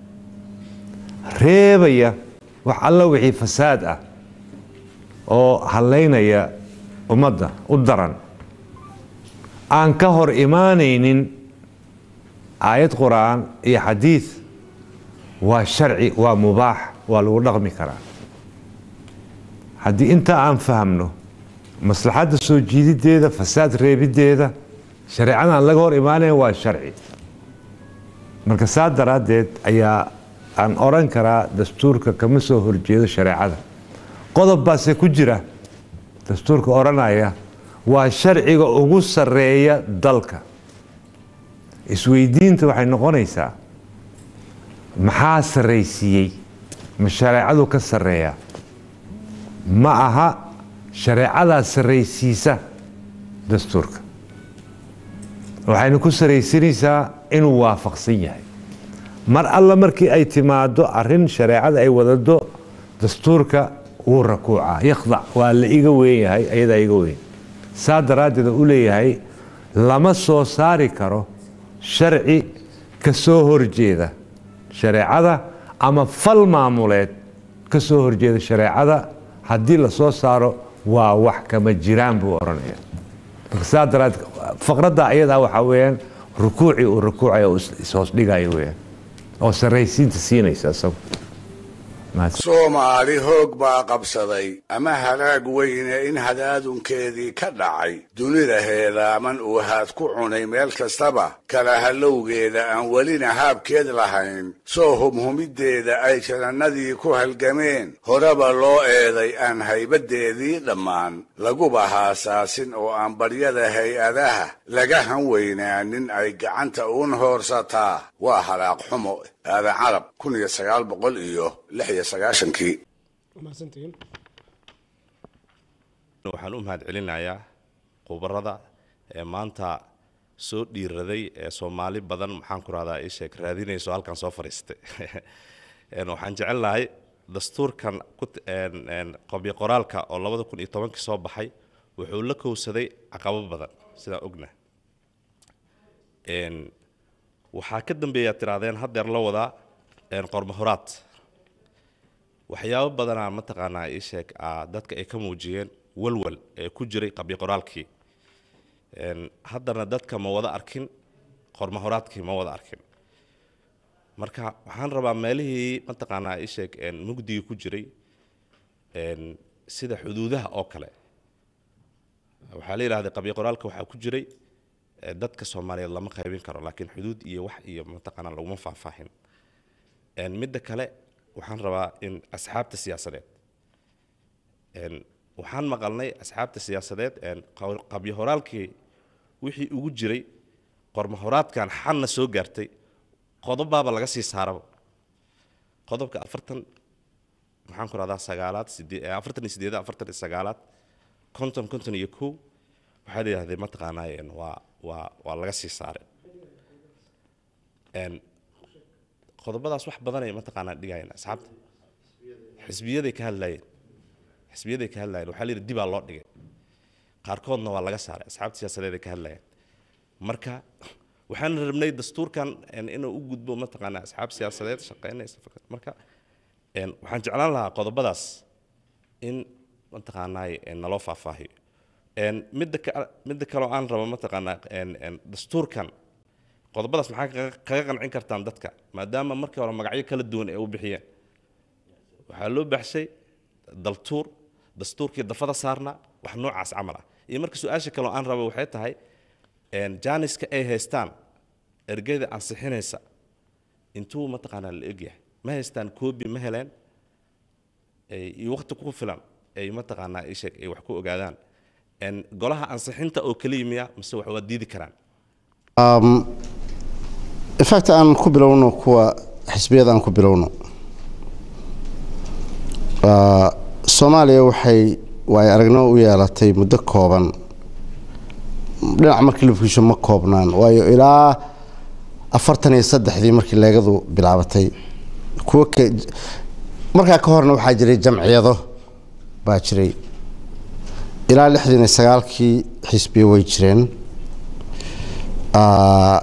reebaya wax alla wixii fasaad ah oo halaynaya ummadda u daran aan ka hor imaanaynin aayad quraan iyo xadiis waa sharci waa mubaax waa lagu dhaqmi karaa haddii intaa aan fahamno maslaxadda soo jiidideeda fasaad reebideeda shareecadan laga hor imaanaya waa sharci marka saa daraaddeed ayaa aan oran karaa dastuurka kama soo horjeedo shareecada qodob baase ku jira dastuurka oranaya waa sharciga ugu sarreeya dalka isweydiinta waxay noqonaysaa maxaa sarraysiiyey ma shareecadu ka sarreeya ma aha shareecadaa sarraysiisa dastuurka waxayna ku sarraysinaysaa inuu waafaqsan yahay mar alla markii ay timaado arrin shareecada ay wadado dastuurka wuu rakuucaa yakhdac waa la iga weyn yahay ayadaa iga weyn saa daraaddeed u leeyahay lama soo saari karo sharci ka soo horjeeda shareecada ama fal maamuleed ka soo horjeeda shareecada haddii la soo saaro waa wax kama jiraan buu oranaya saa daraad faqradda ayadaa waxaa weeyaan rukuuci uu rukuucaya oo ishoos dhigaya weeyaan oo sarraysiinta siinaysa isagu soomaali hoog baa qabsaday ama halaag weyne in hadaadunkeedii ka dhacay dunida heelaaman uu haad ku cunay meel kastaba kala hallowgeeda aan welina haabkeed lahayn soo humhumiddeeda ay janannadii ku halgameen horeba loo eeday aan haybaddeedii dhammaan laguba haasaasin oo aan baryada hay-adaha laga han weynaanin ay gacanta uun hoorsataa waa halaaq xumo aadan carab kun iyo sagaal boqol iyo lix iyo sagaashankii waxaan u mahadcelinayaa khubarada ee maanta soo dhiiraday ee Soomaali badan maxaan ku raahdaa ay sheeg raadinayso halkan soo fariistay een waxaan jecelnahay dastuurkan een qabyo qoraalka oo laba kun iyo toban soo baxay wuxuu la kowsaday caqabado badan sida ogna een waxaa ka dambeeya tiraadeen hadeer la wadaa een qormo horaad waxyaabo badan aan ma taqaanaa ay sheeg dadka ay ka muujiyeen walwal ee ku jiray qabyo qoraalkii een haddana dadka ma wada arkin qormo horaadkii ma wada arkin marka waxaan rabaa meelihii ma taqaanaa ay sheeg een mugdiga ku jiray een sida xuduudaha oo kale waxaa la yiraahdaa qabyo qoraalka waxa ku jiray dadka Soomaaliyeed lama qaybin karo laakiin xuduud iyo wax iyo mataqaana lagu faahfaahin een midda kale waxaan rabaa in asxaabta siyaasadeed een waxaan maqalnay asxaabta siyaasadeed een qabyo horaalkii wixii ugu jiray qormo horaadkan xanna soo gaartay qodobbaba laga sii saaraba qodobka afartan waxaan ku raadhaa sagaalaad afartan iyo sideed afartan iyo sagaalaad konton konton iyo kow waxaa la yiraahdaa mataqaanaa waa waa waa laga sii saaray een qodobadaas wax badan ay mataqaanaa dhigayaan asxaabta xisbiyaday ka hadlayeen xisbiyaday ka hadlayeen waxa la yiraahdaa dib loo dhigay qaarkoodna waa laga saaray asxaabta siyaasadeed ka hadlayeen marka waxaan rabnay dastuurkan inuu u gudbo mataqaanaa asxaab siyaasadeed shaqeynaysa marka een waxaan jeclaan lahaa qodobadaas in mataqaanaa naloo faahfaahiyo een midda midda kale aan rabo mataqaanaa een een dastuurkan qodobadaas maxaa kaga qancin kartaan dadka maadaama markii hore magacyo kala duwan ay u bixiyeen waxaa loo baxshay daltuur dastuurkii dafada saarna wax noocaas camal ah iyo marka su'aasha kale aan rabo waxay tahay een jaaniska ay haystaan ergeyda ansixinaysa intuu mataqaanaa la egyahay ma haystaan koobi ma heleen ay waqti ku filan ay mataqaanaa ay sheeg ay wax ku ogaadaan een golaha ansixinta oo kaliya mise wax waa diidi karaan um in fact aan ku bilowno kuwa xisbiyada aan ku bilowno ah Soomaaliya waxay way aragno u yeelatay muddo kooban dhinac markii la fiisho ma koobnaan waayo ilaa afartan iyo saddex dii markii leegadu bilaabatay kuwa markaa ka horna waxaa jiray jamciyado baa jiray ilaa lixdan iyo sagaal kii xisbiyo way jireen ah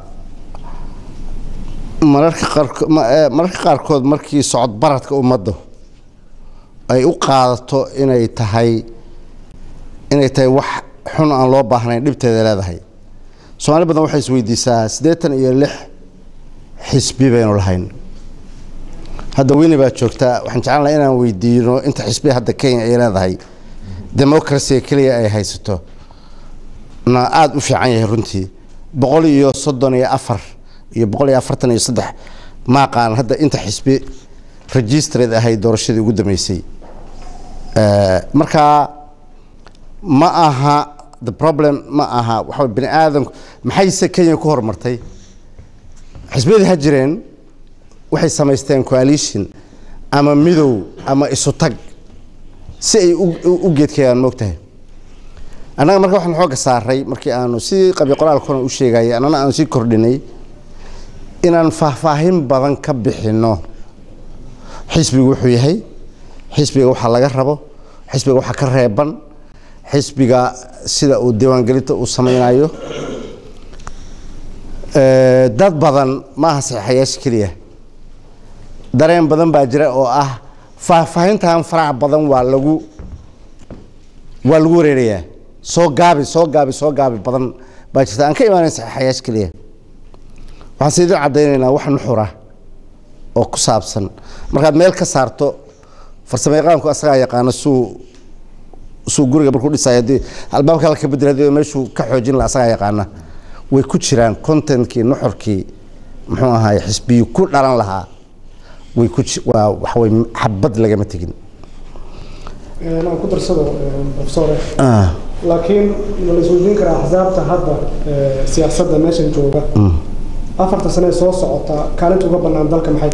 mararka qaarkood mararka qaarkood markii socod baradka ummadda ay u qaadato inay tahay inay tahay wax xun aan loo baahnayn dhibteeda leedahay Soomaali badan waxay isweydiisaa siddeetan iyo lix xisbi baynu lahayn hadda weyne baa joogta waxaan jeclaan inaan weydiino inta xisbi hadda Kenya ay leedahay democracy kaliya ay haysato na aad u fiican yahay runtii boqol iyo soddon iyo afar iyo boqol iyo afartan iyo saddex ma qaan hadda inta xisbi registered ahay doorashadii ugu dhameysay ee marka ma aha the problem ma aha waxa bini aadam maxay Kenya ku hormartay xisbiyada hajireen waxay sameysteen coalition ama midow ama isu tag si ay u geedkayaan moogtahay anaga marka waxaan xoog saaray markii aanu si qabyo qoraalkuna u sheegay anana aan si kordhinay inaan faahfaahin badan ka bixino xisbigu wuxuu yahay xisbiga waxa laga rabo xisbiga waxa ka reeban xisbiga sida uu diiwaan gelinta uu sameeyo ee dad badan ma saxayash kaliya dareen badan baa jira oo ah faahfaahintan farac badan waa lagu waa lagu wareerayaa soo gaabi soo gaabi soo gaabi badan baa jirta aan ka imaanayn saxiixayaasha keliya waxaan sidii cadaynaynaa wax nuxura oo ku saabsan markaad meel ka saarto farsamayaqaanku asagaa yaqaana suu suu guriga markuu dhisay hadii albaabka la ka bedeladay meeshuu ka xoojin la asagaa yaqaana way ku jiraan contentkii nuxurkii muxuu ahaay xisbiyu ku dhalan lahaa way ku waa wax way xabad lagama tegin أنا كنت رسالة بفصارة. آه. لكن ولا يسوون كره أحزاب تهدى سياسة الناس الجوجا. أفرت سنة صوص عطا كانت وقبلنا ذلك محيط.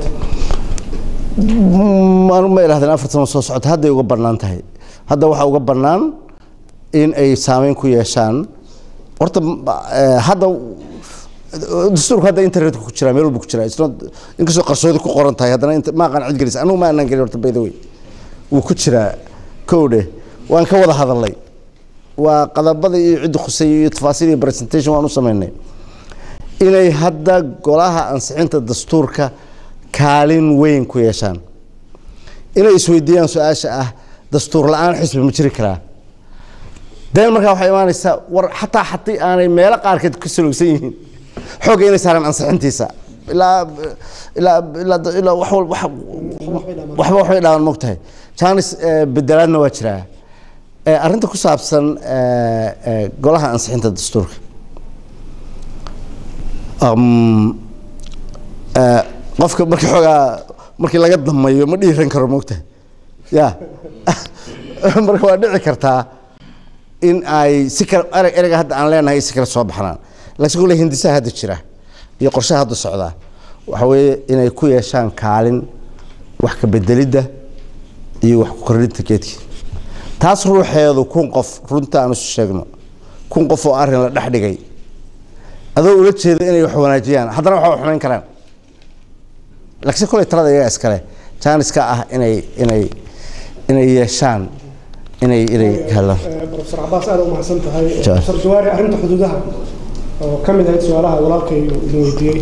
ما ما إله هذا أفرت سنة صوص عطا هذا وقبلنا انتهي. هذا واحد وقبلنا إن أي سامين كويشان. ورت هذا دستور هذا إنترنت كوتشرا ميلو بكوتشرا. إنك سو قصودك وقرن تاي هذا أنت ما كان عند جلس أنا ما أنا جلس ورت بيدوي. وكوتشرا كوده وان كوضع هذا اللي وقضى يعد خصي تفاصيل برزنتيشن وانو سميناه إلى هذا قولها أنسحنت الدستور ك كالين وين كويشان إلى سويديان سؤال شأه دستور الآن حسب المشركة دائما مركب حيوان يسا ور حتى حتى أنا ميلا قارك كسلو سين حوق إلى سالم أنسحنتي سا إلى إلى إلى إلى وحول وح وحول وحول إلى المقتهى كانس بدلنا وجهه أرنت كوسابسن قولها أنسحنت الدستور أم قفك مركي حاجة مركي لقد ضم يوم مدي رنكر موته يا مركي واحد ذكرتها إن أي سكر أرجع أرجع هذا أنا لأن هاي سكر صوب حنان لا تقول لي هندسة هذا الشراء يقرش هذا الصعدة وحوي إن يكون يشان كالين وحكي بالدليل iyo wax ku kordhinta geedkii taas ruuxeedu kun qof runta aan isu sheegno kun qof oo arrin la dhex dhigay adoo ula jeedo inay wax wanaajiyaan haddana waxa xumeyn karaan laakiin kulay talada iyaga iskale jaaniska ah inay inay inay yeeshaan inay inay helaan professor Abbas aad u mahadsan tahay professor Jawaari arrinta xuduudaha oo kamid ah su'aalaha walaalkay uu weydiiyay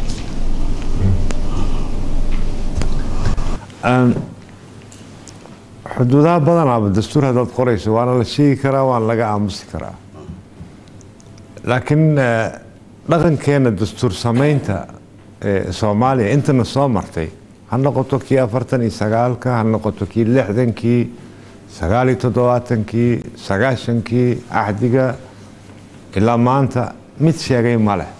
aan xuduudaha badanaa dastuur haddaad qorayso waana la sheegi karaa waana laga aamusi karaa laakiin dhaqankeena dastuur samaynta soomaaliya intana soo martay ha noqoto kii afartan iyo sagaalka ha noqoto kii lixdankii sagaal iyo toddobaatankii sagaashankii axdiga ilaa maanta mid sheegay ma leh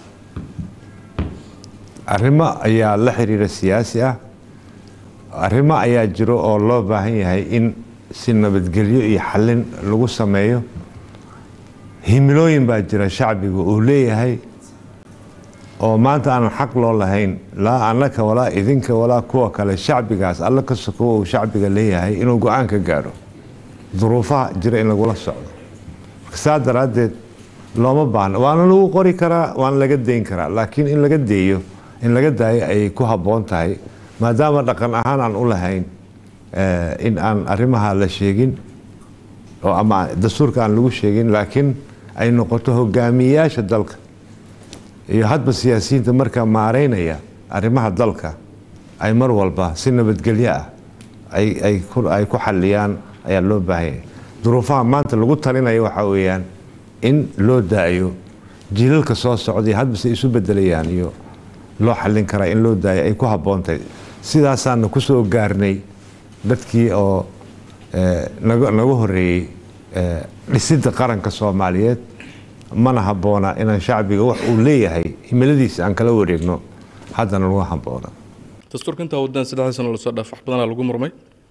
arrimo ayaa la xiriira siyaasi ah arrimo ayaa jiro oo loo baahan yahay in si nabadgelyo iyo xallin lagu sameeyo himilooyin baa jira shacbiga uu leeyahay oo maanta aan xaq loo lahayn laa annaka walaa idinka walaa kuwa kale shacbigaas alla ka sokow uu shacbiga leeyahay inuu go-aan ka gaadho duruufaha jira in lagula socdo saa daraaddeed looma baahna waana lagu qori karaa waana laga dayn karaa laakiin in laga deeyo in laga daayo ay ku habboon tahay maadaama dhaqan ahaan aan u lahayn in aan arrimaha la sheegin oo ama dastuurka aan lagu sheegin laakiin ay noqoto hogaamiyayaasha dalka iyo hadba siyaasiyiinta markaa maareynaya arrimaha dalka ay mar walba si nabadgelyo ah ay ay ku ay ku xalliyaan ayaa loo baahan yahay duruufaha maanta lagu talinayo waxaa weeyaan in loo daayo jiilalka soo socday hadba si isu bedelayaan iyo loo xallin karaa in loo daayo ay ku habboontahay sidaasaana ku soo gaarnay dadkii oo nagu horeeyey dhisidda qaranka Soomaaliyeed mana habboona inaan shacbiga wax uu leeyahay himiladiisa aan kala wareegno haddana lagu habboona dastuurka inta waddan saddex sano la soo dhaaf wax badan lagu murmay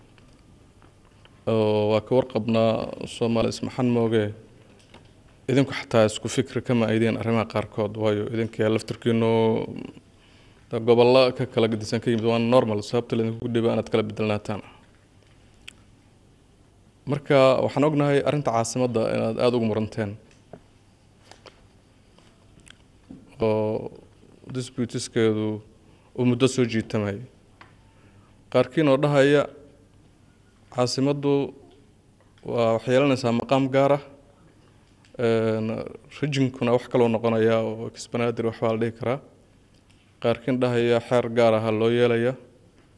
oo waa ka warqabnaa Soomaali ismaxan mooge idinku xataa isku fikir kama aydeen arrimaha qaarkood waayo idinka laftirkiino gobollo ka kala gedisan ka yimid waa normal sababta la idinku dhibay inaad kala bedelnaataan marka waxaan ognahay arrinta caasimadda inaad aad ugu muranteen oo disputiskeedu uu muddo soo jiitamay qaarkiin oo dhahaya caasimaddu waa waxay yeelanaysaa maqaam gaar ah rejinkuna wax kaloo noqonaya oo expanaadir wax baa la dhihi karaa qaarkiin dhahaya xeer gaar ah loo yeelaya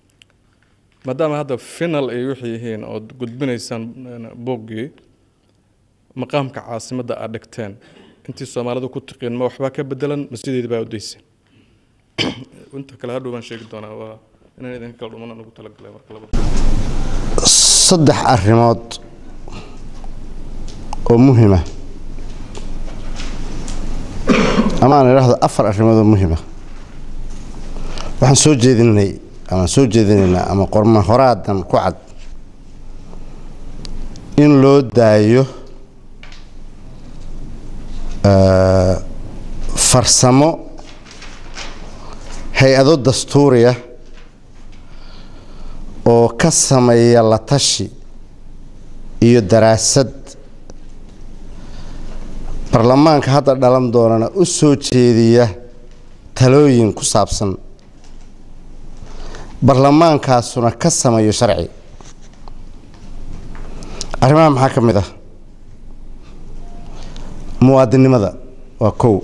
maadaama hadda final ay wixii yihiin oo gudbinaysaan booggii maqaamka caasimadda aad dhigteen intii Soomaalidu ku taqeen ma waxba ka bedelan masjideed baa u deysay inta kale hadhow baan sheegi doonaa waa inaan idin kala dhuman ugu talagalay marka laba saddex arrimood oo muhiim ah ama aan iraahdo afar arrimood oo muhiim ah waxaan soo jeedinay ama soo jeedinayna ama qorma horaadan ku cad in loo daayo farsamo hay-ado dastuuriya oo ka sameeya la tashi iyo daraasad baarlamaanka hadda dhalan doonana u soo jeediya talooyin ku saabsan baarlamaankaasuna ka sameeyo sharci arrimaha maxaa ka mid ah muwaadinimada waa kow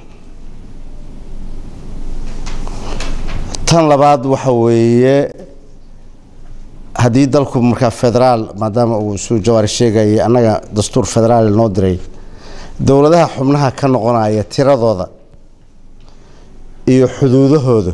tan labaad waxa weeye haddii dalku markaa federaal maadaama uu suu jawaari sheegayay annaga dastuur federaal noo diray dowladaha xubnaha ka noqonaya tiradooda iyo xuduudahooda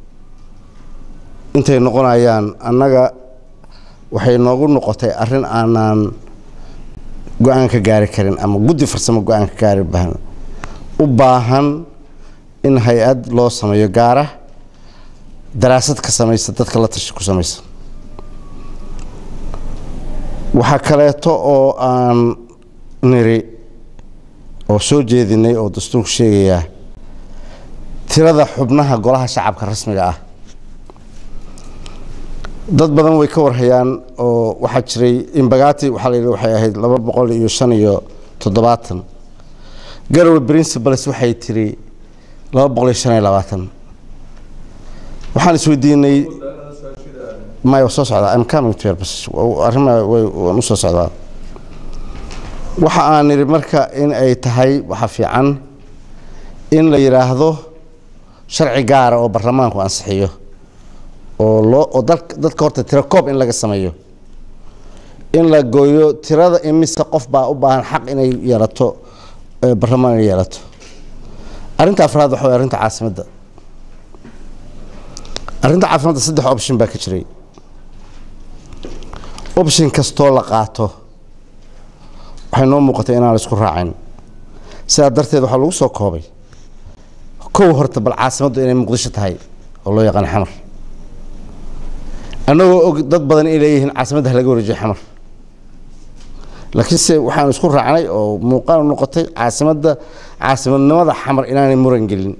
intay noqonayaan annaga waxay noogu noqotay arrin aanan go-aan ka gaari karin ama guddi farsamo go-aan ka gaari baahan u baahan in hay-ad loo sameeyo gaara daraasad ka samaysa dadka la tashi ku samaysa waxaa kaleeto oo aan niri oo soo jeedinay oo dastuurku sheegayaa tirada xubnaha golaha shacabka rasmiga ah dad badan way ka warhayaan oo waxaa jiray imbagaati waxaa la yidhi waxay ahayd laba boqol iyo shan iyo toddobaatan garowe principles waxay tiri laba boqol iyo shan iyo labaatan waxaan isweydiinay maya soo socdaa I'm coming to your position arrimaha waan u soo socdaa waxa aan niri marka in ay tahay waxa fiican in la yiraahdo sharci gaar ah oo baarlamaanku ansixiyo oo loo oo dadka horta tiro koob in laga sameeyo in la gooyo tirada imisa qof baa u baahan xaq inay yeelato baarlamaan inay yeelato arrinta afraad waxa arrinta caasimadda arrinta caafimaadka saddex option baa ka jiray option kastoo la qaato waxay noo muuqatay inaan la isku raacin sidaa darteed waxaa lagu soo koobay kow horta bal caasimaddu inay muqdisho tahay oo loo yaqaan xamar annagoo og dad badan ay leeyihiin caasimadda laga wareejiyo xamar laakiin se waxaan isku raacnay oo muuqaal noqotay caasimadda caasimadnimada xamar inaanay muran gelin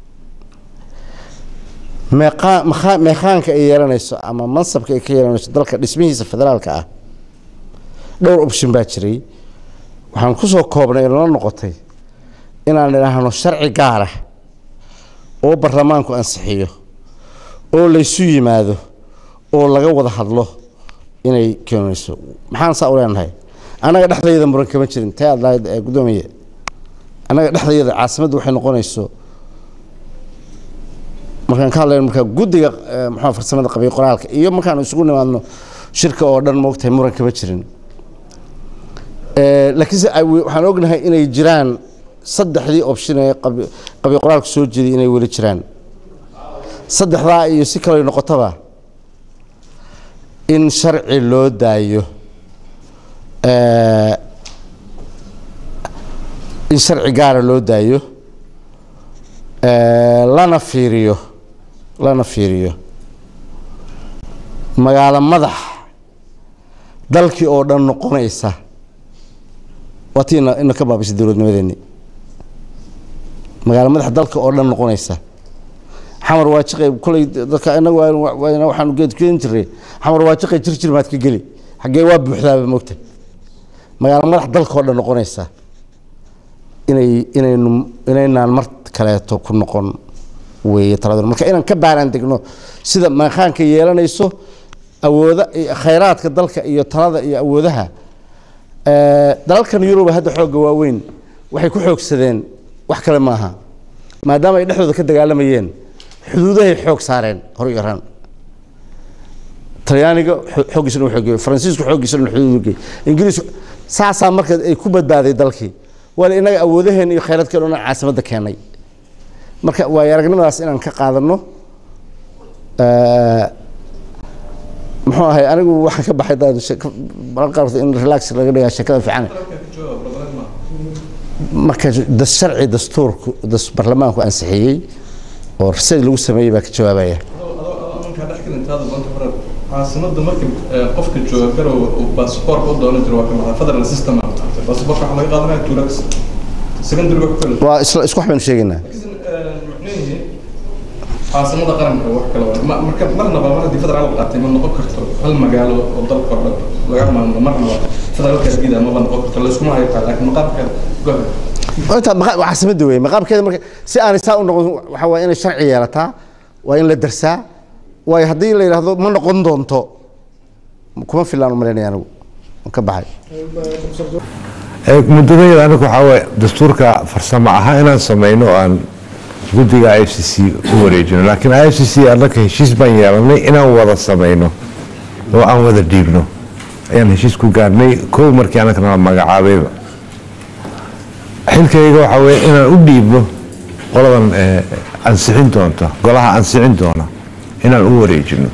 meeqaanka ay yeelanayso ama mansabka ay ka yeelanayso dalka dhismihiisa federaalka ah dhowr option baa jiray waxaan ku soo koobnay inala noqotay inaan idhaahno sharci gaar ah oo baarlamaanku ansixiyo oo laysu yimaado oo laga wada hadlo inay keenayso maxaan saa u leenahay annaga dhexdayda muran kama jirin tay aad lahayd ee guddoomiye annaga dhexdayda caasimaddu waxay noqonayso markaan ka hadlayno markaa guddiga muxuu farsamada qabiy qoraalka iyo markaan isugu nimaadno shirka oo dhan moogtahay muran kama jirin laakiinse waxaan ognahay inay jiraan saddexdii option ee qabiy qoraalka soo jeeday inay weli jiraan saddexdaa iyo si kale noqotaba in sharci loo daayo in sharci gaara loo daayo lana fiiriyo lana fiiriyo magaalo madax dalkii oo dhan noqonaysa waatii ina ka baabisay dowladnimadeennii magaalo madax dalka oo dhan noqonaysa xamar waa jiqay kulay dadka inagu waxaanu geed keen jiray xamar waa jiqay jir jir maad ka geli xaggee waa buuxdaaba moogta magaalo madax dalka oo dhan noqonaysa inay inaynu inaynaan mar kaleeto ku noqon weeye taladuna marka inaan ka baaraan degno sida maqaanka yeelanayso awooda khayraadka dalka iyo talada iyo awoodaha dalalkan Yurub hadda xooga waaweyn waxay ku xoogsadeen wax kale maaha maadaama ay dhexdooda ka dagaalamayeen xuduudahay xoog saareen hor iyo ran talyaaniga xoogiisana wuxuu geeyay faransiisku xoogiisana xuduudka ingiriis saasaa marka ay ku badbaaday dalkii wala inaga awoodaheen iyo khayraadkeen oo caasimada keenay marka waa aragnimadaas inaan ka qaadano ee muxuu ahay anigu waxaan ka baxay dad balqarto in relax laga dhigaa shakada fiican marka da sharci dastuurku das barlamaanku ansixiyay oo rasiid lagu sameeyay baa ka jawaabaya caasimada markii qofka jooga garow uu passport u doonan jiro waa ka federal system ah passport waxa laga qaadanaya tuurax secondary wax kale waa isla isku waxbaan sheegaynaa caasimada qaranka wax kale waa marka marna ba marna federal qaatay ma noqon karto hal magaalo oo dalka laga maamlo marna federal ka gida ma noqon karto la isku maayo laakiin maqaamka go'an inta caasimada weey maqaamkeeda marka si aan isaa u noqon waxa waa in sharci yeelataa waa in la darsaa way hadii la yiraahdo ma noqon doonto kuma filaan u maleynayaan anigu ka baxay ee muddadeeda anigu waxa way dastuurka farsamo ahaan inaan sameeyno aan guddiga I C C u wareejino laakiin I C C annaka heshiis baan yeelanay inaan wada sameeyno oo aan wada dhiibno ayaan heshiis ku gaarnay koow markii annaka magacaabayba xilkayga waxa way inaan u dhiibno qoladan ansixin doonto golaha ansixin doona inaan u wareejino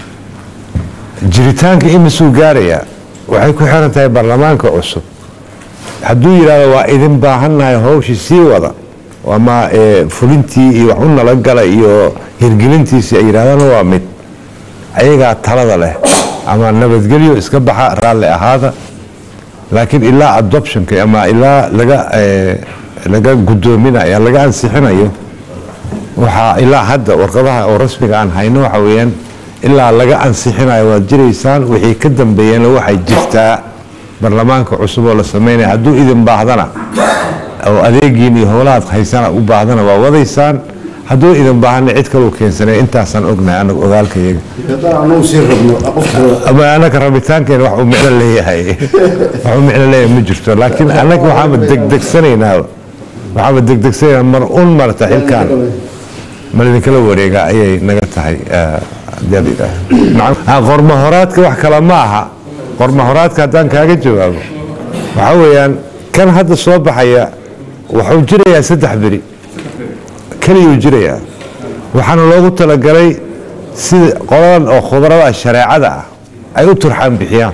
jiritaanka imisuu gaaraya waxay ku xiran tahay baarlamaanka cusub hadduu yiraahdo waa idin baahannahay hawshii sii wada ama fulintii iyo wax u nala gala iyo hirgelintiisii ay yiraahdaan waa mid ayagaa talada leh ama nabadgelyo iska baxa raalli ahaada laakiin ilaa adoptionka ama ilaa laga laga gudoominayo laga ansixinayo waxa ilaa hadda warqadaha oo rasmiga aan hayno waxa weeyaan ilaa laga ansixinayo waa jireysaan wixii ka dambeeyeen waxay jirtaa barlamaanka cusub oo la sameeyay hadduu idin baahdana oo adeegiin iyo howlaha haysana u baahdana waa wadaysaan hadduu idin baahna cid kale u keensanay intaasan ognahay anagu ogaalkayaga anu sii rabno ama anaka rabitaankeen wax uu micno leeyahay wax uu micno leeyahay ma jirto laakiin anaga waxaan degdegsanaynaa waxaan degdegsanaynaa mar un marta xilkaan مالين كلا وريجا أي نجتهاي ديابيدا نعم قرمة هرات كواح كلام معها قرمة هرات كدان كاجي جواب وحويا كان هذا الصواب حيا وحوجري يا سد حبري كلي يجري وحنا لو قلت لقري سيد قرآن أو خضراء الشريعة ده أي ترحم بحيان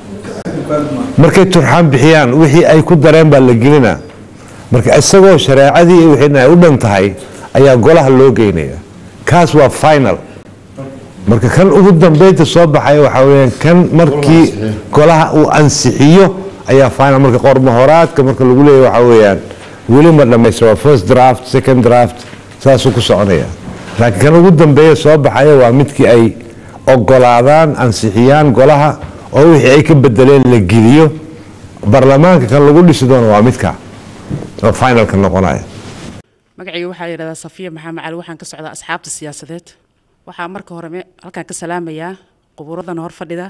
مركي ترحم بحيان وحي أي كود درين بالجنينة مركي السجوا الشريعة دي وحنا ودنتهاي ayaa golaha loo geynaya kaas waa final marka kan ugu dambeynta soo baxay waxa weeyaan kan markii golaha uu ansixiyo ayaa final marka qormo horaadka marka lagu leeyahay waxa weeyaan weli ma dhamayso first draft second draft saas ku soconaya laakiin kan ugu dambeeya soo baxay waa midkii ay ogolaadaan ansixiyaan golaha oo wixii ay ka bedeleen la geliyo baarlamaanka kan lagu dhisi doono waa midka oo final ka noqonaya magacayga waxaa la yiraahdaa Safiya Maxamed Cali waxaan ka socdaa asxaabta siyaasadeed waxaa marka hore halkaan ka salaamayaa qubuuradan hor fadhida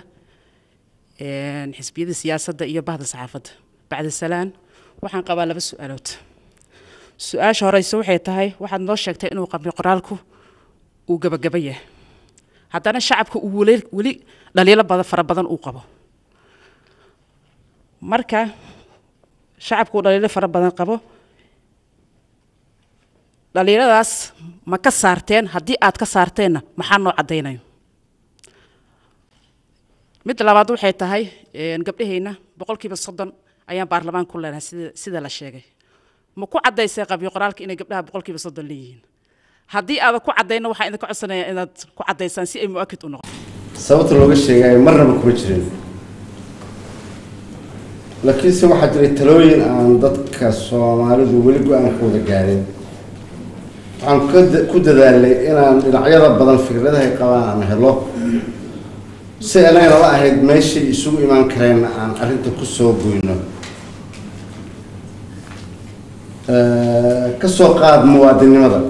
een xisbiyada siyaasadda iyo bahda saxaafadda bacda salaan waxaan qabaa laba su'aalood su'aasha horeysa waxay tahay waxaad noo sheegtay inuu qabyo qoraalku uu gabagabaya haddana shacabka uu wali wali dhaliilo badan fara badan uu qabo marka shacabku dhaliilo fara badan qabo dhaliiladaas ma ka saarteen haddii aad ka saarteenna maxaa noo caddaynayo mid labaad waxay tahay gabdhahayna boqolkiiba soddon ayaan baarlamaan ku leenahay sida sida la sheegay ma ku caddaysay qabyo qoraalka inay gabdhaha boqolkiiba soddon leeyihiin haddii aad ku caddayna waxaan idinka codsanayaa inaad ku caddaysaan si ay mu'akid u noqoto sababta looga sheegay marnaba kuma jirin laakiin se waxaa jiray talooyin aan dadka Soomaalidu weli go'aan ka wada gaarin waxaan ku dadaalay inaan dhinacyada badan fikradaha ay qabaan aan helo si anaga la ahayd meeshii isugu imaan kareen aan arrinta ku soo goyno ka soo qaad muwaadinimada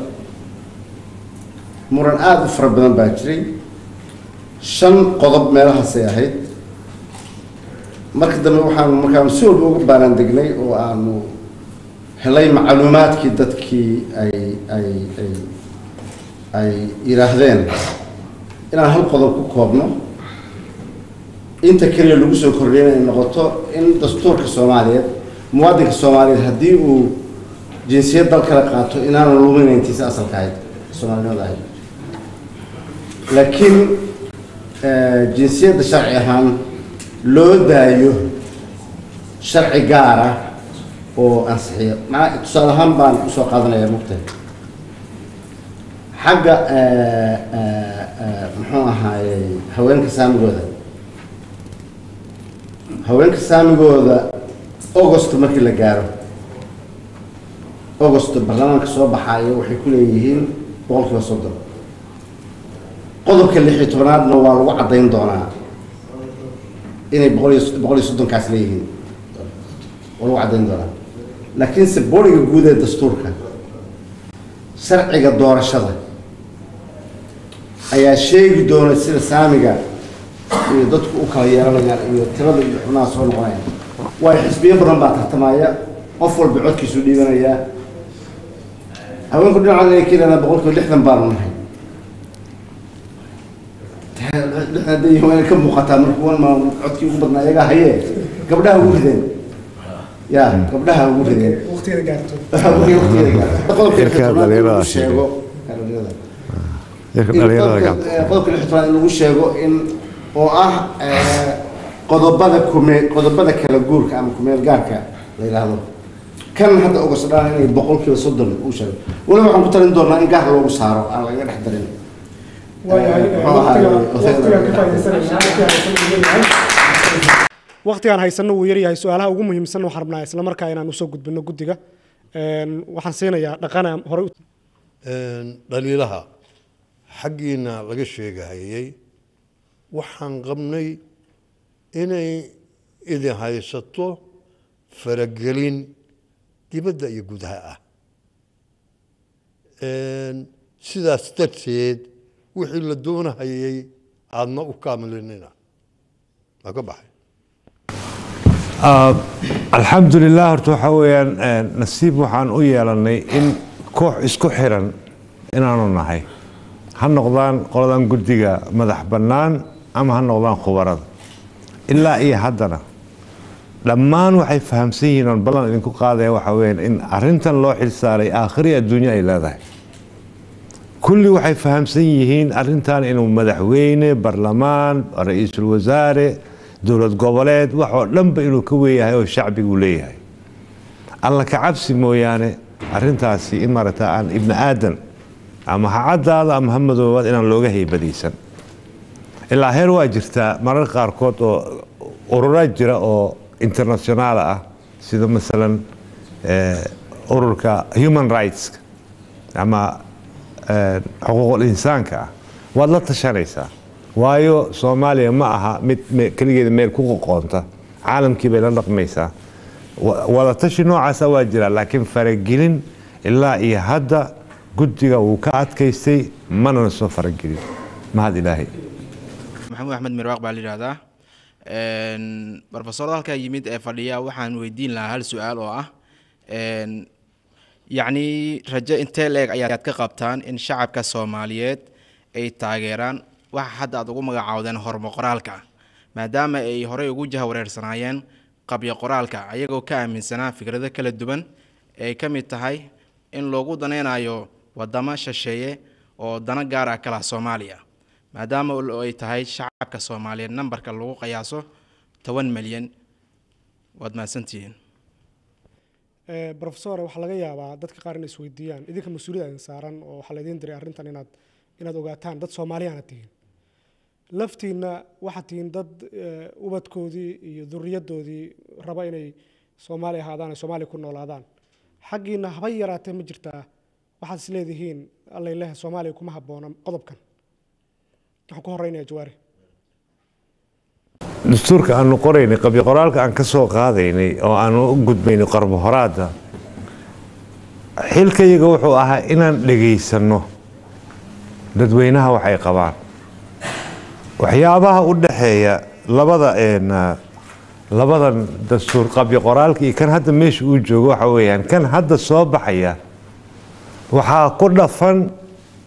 muran aad u fara badan baa jiray shan qodob meelahaas ay ahayd marka dambe waxaan markaan si walba uga baaran degnay oo aanu helay macluumaadkii dadkii ay ay ay ay yiraahdeen inaan hal qodob ku koobno inta kaliya lagu soo kordhiyay inay noqoto in dastuurka Soomaaliyeed muwaadinka Soomaaliyeed haddii uu jinsiyad dal kala qaato inaanu luminayn intiisa asalka ahayd Soomaaliyada ahayd laakiin jinsiyadda sharci ahaan loo daayo sharci gaar ah oo ansixiyo macna tusaale ahaan baan u soo qaadanayaa mugtay xagga muxuu ahaayey haweenka saamigooda haweenka saamigooda August markii la gaaro August barnaamijka soo baxayo waxay ku leeyihiin boqolkiiba soddon qodobka lix iyo tobnaadna waa lagu cadayn doonaa inay boqol iyo soddon kaas leeyihiin oo lagu cadayn doonaa laakiin se booliga guud ee dastuurka sharciga doorashada ayaa sheegi doona sida saamiga iyo dadku u kala yeelanayaan iyo tirada iyo xubnaha soo noqonayaan way xisbiyo badan baa tartamaya qof walba codkiisu dhiibanaya haweenku dhinaca ay keenana boqolkiiba lixdan baan nahay hadii haween ka muuqataa markuu wan ma codkii ugu badnaa iyaga haye gabdhaha ugu rideen ya gabdhaha ugu rideen waqtiga gaarto waqtiga gaarto qodobka dhalinyarada sheego dhalinyarada qodobka lixdan lagu sheego in oo ah qodobada kumeel qodobada kala guurka ama kumeel gaarka la yiraahdo kan hadda uga sadaan inay boqolkiiba soddon u sheego wala waxaan ku talin doonaa in gaar loogu saaro aan laga dhex darin waqtigaan haysano wuu yaryahay su'aalaha ugu muhiimsan waxaan rabnaa isla markaa inaan usoo gudbino guddiga waxaan siinayaa dhaqana hore dhaliilaha xaggiina laga sheegahayay waxaan qabnay inay idin haysato faragelin dibadda iyo gudaha ah sidaas darteed wixii la doonahayay aadna u kaamilinina waa ka baxay alxamdulilah horta waxaa weeyaan nasiib waxaan u yeelanay in koox isku xiran inaanu nahay ha noqdaan qoladan guddiga madax bannaan ama ha noqdaan khubarada ilaa iyo haddana dhammaan waxay fahamsan yihiin oon ballan idinku qaadaya waxaa weeyaan in arrintan loo xilsaaray aakhiri adduunyo ay leedahay kulli waxay fahamsan yihiin arrintan inuu madaxweyne barlamaan ra-iisul wasaare dowlad goboleed wax oo dhanba inuu ka weeyahay oo shacbigu leeyahay alla ka cabsi mooyaane arrintaasi in maaragta aan ibni aadan ama ha caddaada ama ha madoobaad inaan looga haybadaysan ilaa heer waa jirtaa marar qaarkood oo urura jira oo internationaala ah sida masalan ururka human rights ama xuquuqul insaanka ah waad la tashanaysaa waayo Soomaaliya ma aha mid kaligeeda meel ku qoqoonta caalamkii bay la dhaqmaysaa wada tashi noocaas waa jira laakiin faragelin ilaa iyo hadda guddiga uu ka adkaystay mana soo faragelin mahad ilaahay maxamuud axmed mirwaaq baa la yiraahdaa een professor halka yimid ee fadhiya waxaan weydiin lahaa hal su'aal oo ah een yacni rajo intee leeg ayaad ka qabtaan in shacabka Soomaaliyeed ay taageeraan waxa hadda aad ugu magacaawdeen hormo qoraalka maadaama ay horey ugu jahawareersanaayeen qabyo qoraalka ayagoo ka aaminsanaa fikrado kala duwan ay ka mid tahay in loogu daneynayo wadamo shisheeye oo dana gaar ah kala Soomaaliya maadaama ay tahay shacabka Soomaaliyeed nambarka lagu qiyaaso toban milyan waad maasantihiin ee professor waxa laga yaabaa dadka qaar inay isweydiiyaan idinka mas'uuliyad saaran oo waxa la idin diray arrintan inaad inaad ogaataan dad Soomaaliyaana tihiin laftiina waxa tihiin dad ubadkoodii iyo durriyadoodii raba inay Soomaali ahaadaan Soomaali ku noolaadaan xaqiina haba yaraatee ma jirtaa waxaad is leedihiin alla ilaahay Soomaaliya kuma habboona qodobkan waxaan ku horeynaa jawaari dastuurka aanu qoraynay qabyo qoraalka aan ka soo qaadaynay oo aanu u gudbaynay qarbo horaada xilkayaga wuxuu ahaa inaan dhageysano dadweynaha waxay qabaan waxyaabaha u dhaxeeya labada een labadan dastuur qabyo qoraalka iyo kan hadda meesha uu joogo waxa weeyaan kan hadda soo baxaya waxaa ku dhafan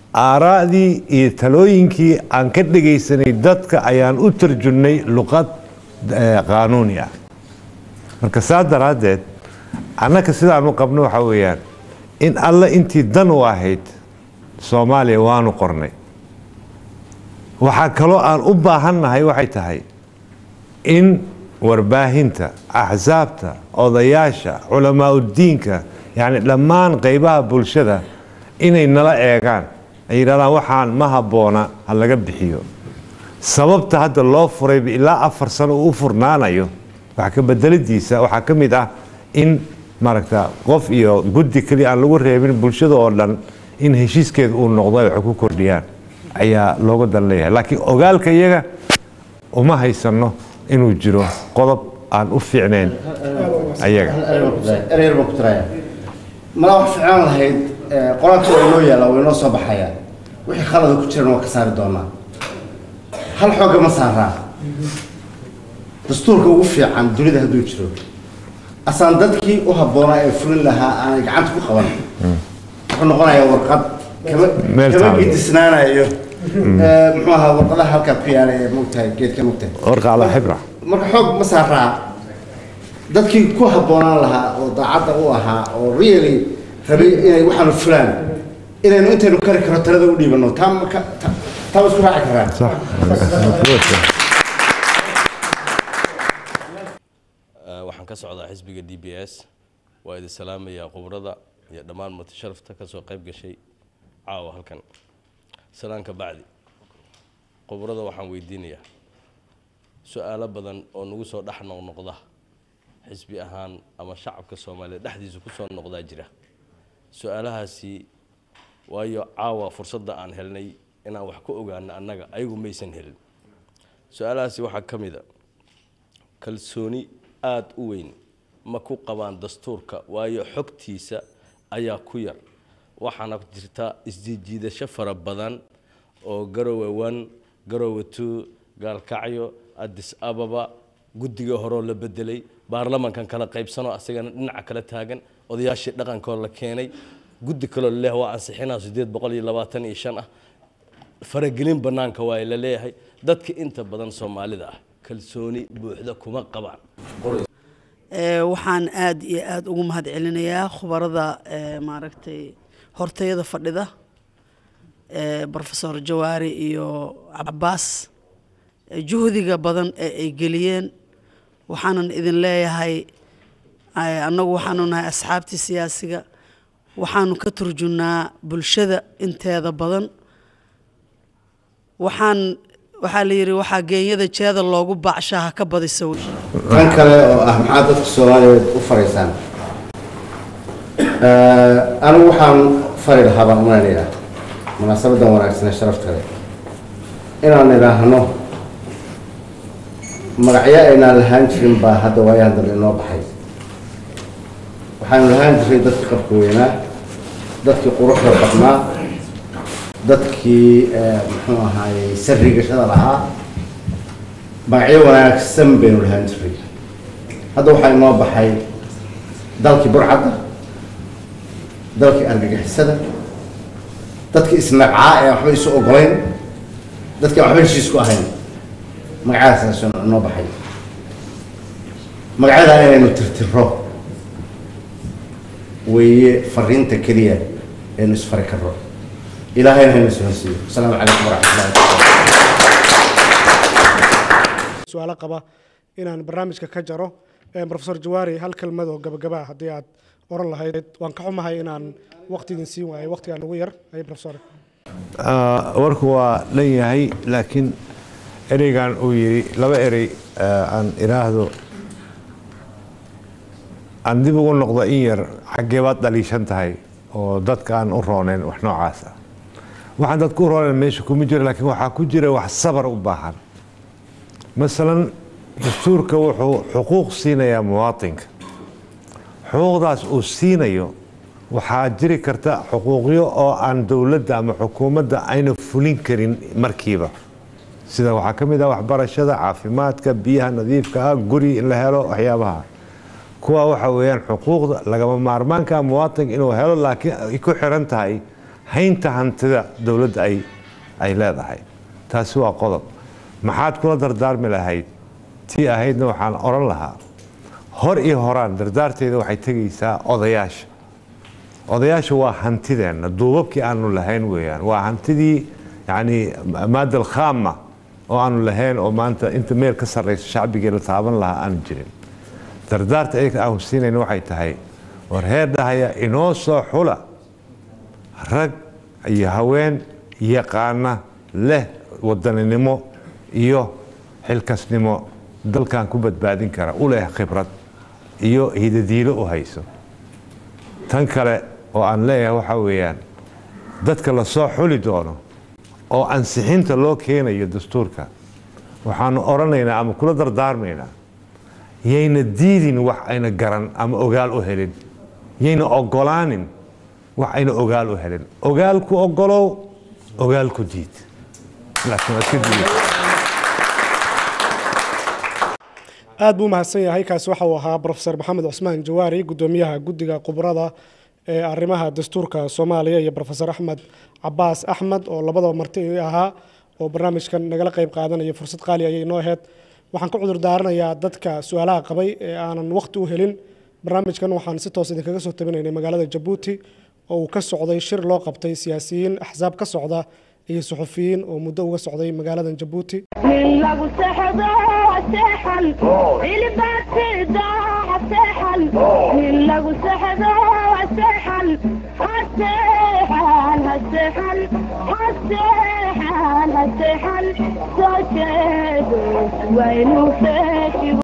aaraadii iyo talooyinkii aan ka dhageysanay dadka ayaan u tarjunay luqad qaanuuni ah. marka saa daraaddeed annaka sidaan u qabno waxa weeyaan in alla intii dan u ahayd soomaaliya waanu qornay. waxaa kaloo aan u baahannahay waxay tahay in warbaahinta, axsaabta, odayaasha, culamaa uddiinka, yacni dhammaan qaybaha bulshada inay nala eegaan ay yidhahdaan waxaan ma habboona ha laga bixiyo. sababta hadda loo furay ilaa afar sano uu u furnaanayo wax ka bedelidiisa waxaa ka mid ah in maaragta qof iyo guddi kaliya aan lagu reebin bulshada oo dhan in heshiiskeeda uu noqdo ay wax ku kordhiyaan ayaa looga dan leeyahay. laakiin ogaalka iyaga uma haysano inuu jiro qodob aan u fiicnayn ayaga. ereer baan ku tirayaa mala wax fiican lahayd qoraalka oo inoo yaala oo inoo soo baxaya wixii khalad ku jirana waa ka saari doonaa. hal xooga ma saaraa dastuurka ugu fiican dunida hadduu jiro asaan dadkii u habboonaa ee fulin lahaa aanay gacanta ku qaban wuxuu noqonayaa warqad kama gidisnaanayo muxuu ahaa warqadaha halkaa ku yaala ee mogtahay geedka mogtahay warqaala xibra. marka xoog ma saaraa dadkii ku habboonaan lahaa oo daacadda u ahaa oo really rabay inay waxaanu fulaan inaynu intaynu kari karo talada u dhiibano taa taa isku raaci karaan. waxaan ka socdaa xisbiga D B S waa idin salaamayaa khubrada iyo dhammaan mutasharafta ka soo qayb gashay caawa halkan. salaan ka bacdi khubrada waxaan weydiinayaa su'aalo badan oo nagu soo dhex noqnoqda xisbi ahaan ama shacabka Soomaaliyeed dhexdiisa ku soo noqdaa jira. su'aalahaasi waayo caawa fursadda aan helnay inaan wax ku ogaano annaga ayagu maysan helin. su'aalahaasi waxaa ka mid ah kalsooni aad u weyn ma ku qabaan dastuurka waayo xogtiisa ayaa ku yar. waxaana jirta isjiidasho fara badan oo garowe one, garowe two, gaalkacyo, Addis Ababa, guddiga hore la bedelay, baarlamankan kala qaybsano asagana dhinaca kala taagan, odayaashii dhaqankooda la keenay, guddi kale leh waa ansixinaa sideed boqol iyo labaatan iyo shan ah. faragelin banaanka waa la leeyahay. dadka inta badan Soomaalida ah kalsooni buuxda kuma qabaan. waxaan aad iyo aad ugu mahad celinayaa khubarada maaragtay hortayada fadhida Professor Jawaari iyo Cabbaas juhdiga badan ee ay geliyeen. waxaanan idin leeyahay annagu waxaanu nahay asxaabtii siyaasiga waxaanu ka turjunaa bulshada inteeda badan. waxaan waxaa la yiri waxaa geenyada jeeda loogu baacshaha ka badisa wey. tan kale oo ah maxaa dadka Soomaaliyeed u fariisaan anigu waxaan fari lahaa baan umaleeyaa munaasabadan wanaagsan ee sharafta leh inaan idhaahno magacyo aynaan lahaan jirin baa hadda waayahan dambe inoo baxay. waxaanu lahaan jiray dadkii qabka weynaa, dadkii quruxda badnaa, dadkii muxuu ahaayey sarrigashada lahaa, magacyo wanaagsan baynu lahaan jiray. hadda waxaa inoo baxay dalkii burcadda, dalkii argagixisada, dadkii isnabcaa ee waxba isu ogolayn, dadkii waxba heshiisku ahayn. magacaadaas inoo baxay. magacadaa inaynu tirtiro weeye fariinta keliya aynu isfari karro. ilaahayna hayna soo hosiiyo. asalaamu calaykum waraxmatullahi wabarakaatu. su'aalo qaba inaan barnaamijka ka jaro. Professor Jawaari hal kelmad oo gabagaba haddii aad oran lahayd waan ka xumahay inaan waqti idin siin waayo waqtigaan ugu yar ay professor. warku waa dhan yahay laakiin ereygan uu yiri laba erey aan iraahdo aan dib ugu noqdo in yar xaggee baad dhaliishan tahay oo dadka aan u roonayn wax noocaas ah. waxaan dadku u roonayn meesha kuma jiro laakiin waxaa ku jira wax sabar u baahan. masalan dastuurka wuxuu xuquuq siinayaa muwaadinka. xuquuqdaas uu siinayo waxaa jiri karta xuquuqyo oo aan dowladda ama xukuumadda ayna fulin karin markiiba. sida waxaa ka mid ah waxbarashada, caafimaadka, biyaha nadiifka ah, guri in la helo, waxyaabaha kuwa waxa weeyaan xuquuqda lagama maarmaanka muwaadinka inuu helo laakiin ay ku xiran tahay haynta hantida dowladda ay ay leedahay. taasi waa qodob. maxaad kula dardaarmi lahayd tii ahaydna waxaan oran lahaa hor iyo horaan dardaarteeda waxay tegaysaa odayaasha odayaasha waa hantideenna duubabkii aanu lahayn weeyaan waa hantidii yani maadal khaama oo aanu lahayn oo maanta inta meel ka sarrayso shacbigii la taaban lahaa aanu jirin dardaarta ayaga aanu siinayna waxay tahay war heer dhahaya inoo soo xula rag iyo haween yaqaana leh wadaninimo iyo xilkasnimo dalkan ku badbaadin kara u leh khibrad iyo hidadiilo u hayso tan kale oo aan leeyahay waxa weeyaan dadka la soo xuli doono oo ansixinta loo keenayo dastuurka waxaanu oranaynaa ama kula dardaarmaynaa yayna diidin wax ayna garan ama ogaal u helin yayna ogolaanin wax ayna ogaal u helin ogaal ku ogolow ogaal ku diid laakiin iska diid aad buu mahadsan yahay kaasi waxa uu ahaa professor maxamed cusmaan jawaari gudoomiyaha guddiga khubarada ee arrimaha dastuurka Soomaaliya iyo professor Axmed Cabbaas Axmed oo labadaba marti ahaa oo barnaamijkan nagala qayb qaadanaya fursad qaali ah inoo ahayd waxaan ku cudur daaranayaa dadka su'aalaha qabay ee aanan waqti u helin barnaamijkan waxaan si toos idinkaga soo tabinaynay magaalada Djibouti oo uu ka socday shir loo qabtay siyaasiyiin axsaab ka socda iyo suxufiyiin oo muddo uga socday magaalada Djibouti من لغو سحضو سحل إلي باتي داع سحل من لغو سحضو سحل هالسحل هالسحل هالسحل هالسحل سجد وينو فاكي